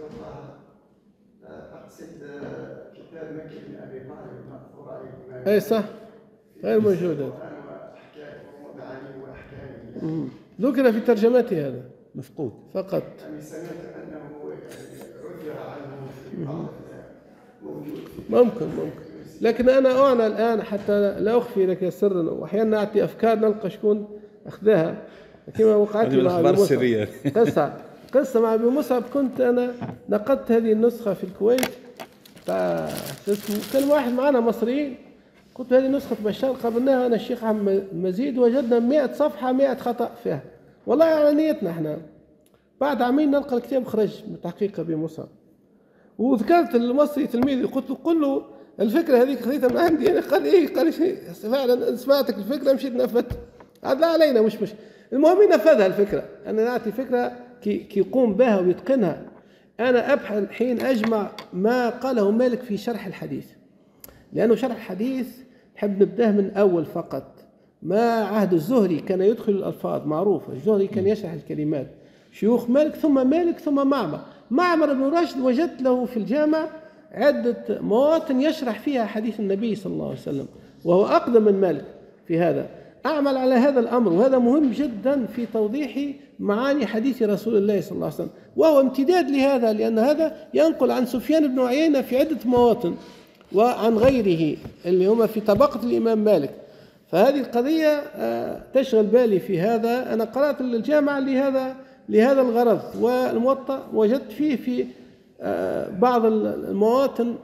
أقصد كتاب مكي بن أبي طالب المأثور على الإمام أي صح، غير موجود هذا. وأحكام ومعاني وأحكام. ذكر في ترجمته هذا مفقود فقط. يعني سمعت أنه عثر عنه في بعض موجود ممكن لكن أنا أعنى الآن حتى لا أخفي لك سرا، وأحيانا نعطي أفكار نلقى شكون أخذها كما وقعت لي مع أبي مصعب. قصة مع أبي مصعب، كنت أنا نقدت هذه النسخة في الكويت تاع كان واحد معنا مصريين، قلت هذه نسخة بشار قابلناها أنا الشيخ أحمد مزيد، وجدنا 100 صفحة 100 خطأ فيها، والله على نيتنا احنا. بعد عامين نلقى الكتاب خرج من تحقيق أبي مصعب، وذكرت المصري تلميذي قلت له قل له الفكرة هذيك خذيتها من عندي أنا. قال إيه؟ قال فعلا سمعتك الفكرة مشيت نفذتها. هذا لا علينا مش المهم ينفذها الفكرة. أنا نعطي فكرة كي يقوم بها ويتقنها. أنا أبحث الحين أجمع ما قاله مالك في شرح الحديث، لأنه شرح الحديث نحب نبدأ من أول فقط. ما عهد الزهري كان يدخل الألفاظ معروفة، الزهري كان يشرح الكلمات، شيوخ مالك ثم معمر بن راشد وجدت له في الجامع عدة مواطن يشرح فيها حديث النبي صلى الله عليه وسلم، وهو أقدم من مالك في هذا. أعمل على هذا الأمر، وهذا مهم جدا في توضيح معاني حديث رسول الله صلى الله عليه وسلم، وهو امتداد لهذا، لأن هذا ينقل عن سفيان بن عيينة في عدة مواطن وعن غيره اللي هم في طبقة الإمام مالك. فهذه القضية تشغل بالي في هذا. أنا قرأت الجامع لهذا الغرض، والموطأ وجدت فيه في بعض المواطن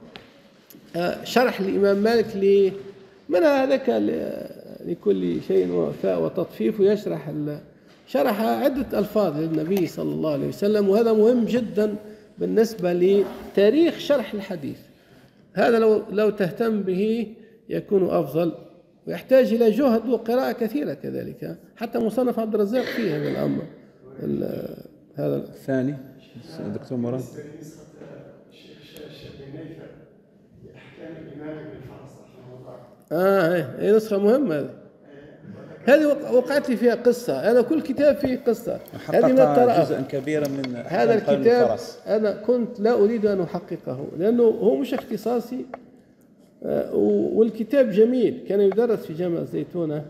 شرح الإمام مالك من هذاك لكل شيء وفاء وتطفيف، ويشرح شرح عدة ألفاظ للنبي صلى الله عليه وسلم، وهذا مهم جدا بالنسبة لتاريخ شرح الحديث. هذا لو تهتم به يكون أفضل، ويحتاج إلى جهد وقراءة كثيرة كذلك. حتى مصنف عبد الرزاق فيه هذا الأمر. هذا الثاني دكتور مراد أحكام الإمام ابن الفرس رحمه الله. هي نسخة مهمة هذه وقعت لي فيها قصة. أنا كل كتاب فيه قصة. هذه من الطرائف، جزءا كبيرا من هذا الكتاب أنا كنت لا أريد أن أحققه لأنه هو مش اختصاصي، والكتاب جميل كان يدرس في جامعة الزيتونة.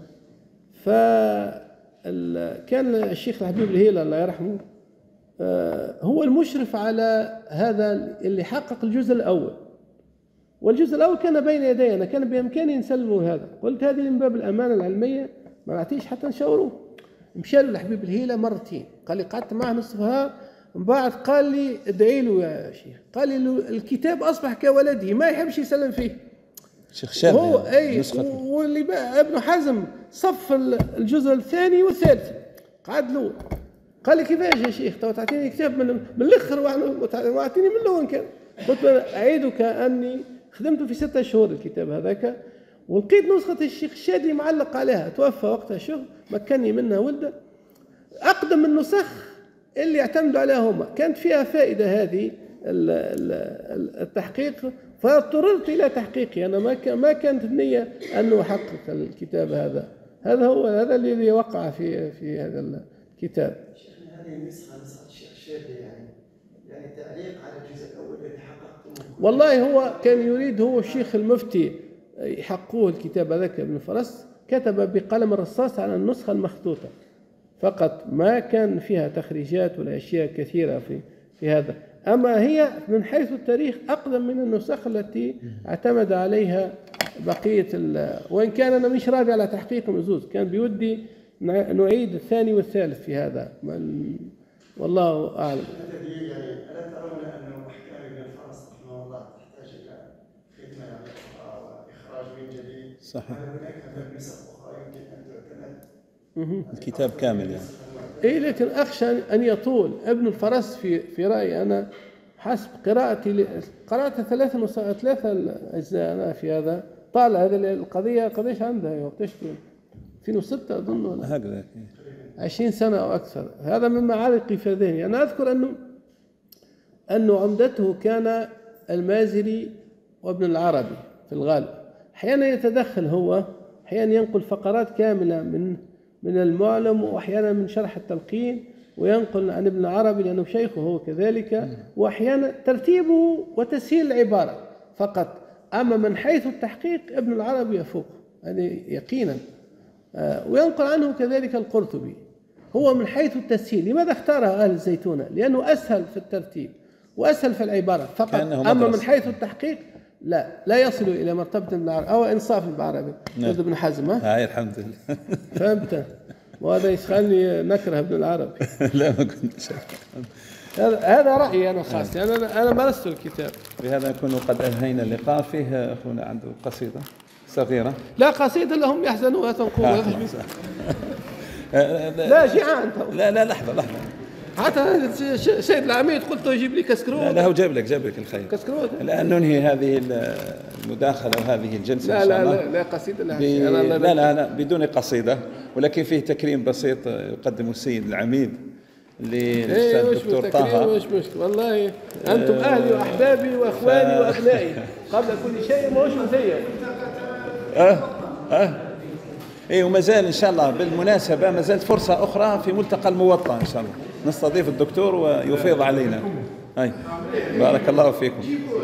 فكان الشيخ الحبيب الهيلة الله يرحمه هو المشرف على هذا اللي حقق الجزء الأول، والجزء الأول كان بين يدي أنا، كان بإمكاني نسلمه هذا. قلت هذه من باب الأمانة العلمية ما بعتيش حتى نشاوروه. مشى له الحبيب الهيلة مرتين، قال لي قعدت معه نصفها، من بعد قال لي ادعي له يا شيخ، قال لي الكتاب أصبح كولده ما يحبش يسلم فيه. شيخ شاب هو أي واللي بقى ابن حزم صف الجزء الثاني والثالث، قعد له قال لي كيفاش يا شيخ تو تعطيني كتاب من الاخر واعطيني من الاول. كان قلت اعيدك اني خدمته في 6 شهور الكتاب هذاك، ولقيت نسخة الشيخ الشادلي معلق عليها، توفى وقتها شغل مكني منها ولده، أقدم النسخ اللي اعتمدوا عليها هما، كانت فيها فائدة هذه التحقيق، فاضطررت إلى تحقيقي. أنا ما كانت النية أن أحقق الكتاب هذا. هذا الذي وقع في هذا الكتاب. شيخنا هذه النسخة الشيخ الشادلي يعني تعليق على الجزء الأول الذي حققته. والله هو كان يريد هو الشيخ المفتي يحققوه الكتاب هذاك ابن فرس، كتب بقلم الرصاص على النسخة المخطوطة فقط، ما كان فيها تخريجات ولا أشياء كثيرة في هذا. أما هي من حيث التاريخ أقدم من النسخ التي اعتمد عليها بقية وإن كان أنا مش راضي على تحقيق مزوز، كان بيودي نعيد الثاني والثالث في هذا، والله أعلم. يعني ألا ترون أن أحكام ابن الفرس رحمه الله تحتاج إلى خدمة وإخراج من جديد؟ صحيح. هناك نسخ أخرى يمكن أن تعتمد. الكتاب كامل يعني. إيه، لكن أخشى أن يطول ابن الفرس في رأيي أنا حسب قراءتي قرأت 3 أجزاء أنا في هذا طال. هذا القضية قديش عندها وقتاش 2006 أظن ولا هكذا 20 سنة أو أكثر. هذا مما علق في ذهني. أنا أذكر أنه عمدته كان المازري وابن العربي في الغالب. أحيانا يتدخل هو، أحيانا ينقل فقرات كاملة من المعلم، وأحيانا من شرح التلقين، وينقل عن ابن العربي لأنه شيخه هو كذلك، وأحيانا ترتيبه وتسهيل العبارة فقط. أما من حيث التحقيق ابن العربي يفوق هذا يقينا. وينقل عنه كذلك القرطبي. هو من حيث التسهيل. لماذا اختارها أهل الزيتونة؟ لأنه أسهل في الترتيب وأسهل في العبارة فقط. أما من حيث التحقيق لا يصل إلى مرتبة ابن العربي أو إنصاف بالعربي ضد ابن حزم. هاي الحمد لله. فهمت؟ وهذا يخلني نكره ابن العربي. لا ما كنت شايف. هذا رأيي أنا خاص. أنا مارست الكتاب. بهذا نكون قد أنهينا اللقاء. فيه أخونا عنده قصيدة صغيرة. لا قصيدة لهم يحزنوا ويتنقوا. لا جيعان. لا لحظة. حتى سيد العميد قلت له يجيب لي كسكروت. لا هو جاب لك الخير. كسكروت. الآن ننهي هذه المداخلة وهذه الجلسة. لا قصيدة. لا بدون قصيدة، ولكن فيه تكريم بسيط يقدمه السيد العميد للأستاذ الدكتور طه. مش مشكلة والله. أنتم أهلي وأحبابي وأخواني وأبنائي قبل كل شيء. ما هوش مزيف. اي وما زال ان شاء الله بالمناسبه ما زالت فرصه اخرى في ملتقى الموطأ ان شاء الله نستضيف الدكتور ويفيض علينا. هاي بارك الله فيكم.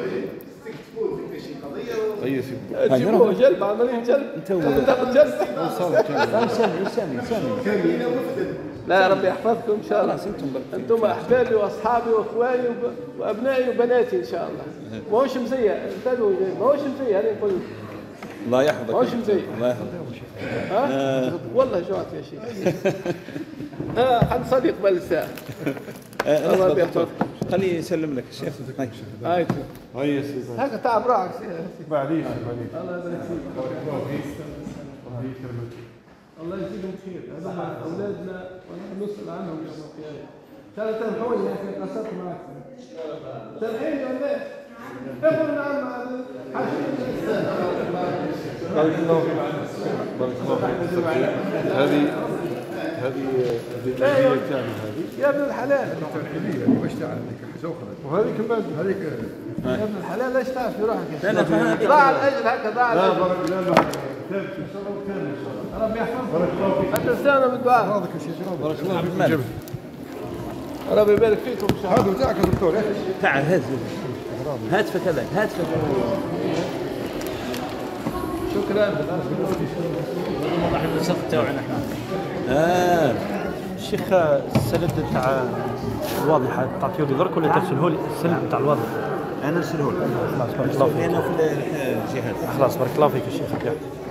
جيبوا جلب عمليه جلب. تاخذ جلب. سامي. لا ربي يحفظكم ان شاء الله. انتم احبابي واصحابي واخواني وابنائي وبناتي ان شاء الله. ما هوش مزيف. انتبهوا ما هوش مزيف. انا نقول الله يحفظك. ما هوش مزيف. الله يحفظك. والله جوعت يا شيخ. حد صديق قبل الساعه. الله يحفظك. خليه يسلم لك الشيخ. هاي يا سيدي. هكا تعب راحك معليش. الله يبارك فيك. الله يجزيكم خير. هذول اولادنا ونحن نسال عنهم يوم القيامه. ترى تنحوني يا اخي قصرت معك. تنحيني ولا ايه؟ اقول نعم. بارك الله فيك. هذه الأهلية كاملة هذه. يا ابن الحلال. واش تعرف وهذه كمان هذيك يا ابن الحلال ليش تعرف في روحك؟ لا ضاع الاجل هكا ضاع لا الاجل. بارك الله فيك. ان شاء الله كامل ان شاء الله. ربي يحفظك. بارك الله فيك. حتى نسانا بالدعاء. راضك يا شيخ. بارك الله فيك. ربي يبارك فيكم ان شاء الله. هذا بتاعك يا دكتور. تعال هات فكذا. شكرا. الوثائق تاعنا احنا. الشيخ السند تاع الواضحه تعطيه لي درك ولا ترسله لي السند تاع الواضح؟ انا ارسله لك. خلاص بارك الله فيك. لانه في الجهات. خلاص بارك الله فيك الشيخ.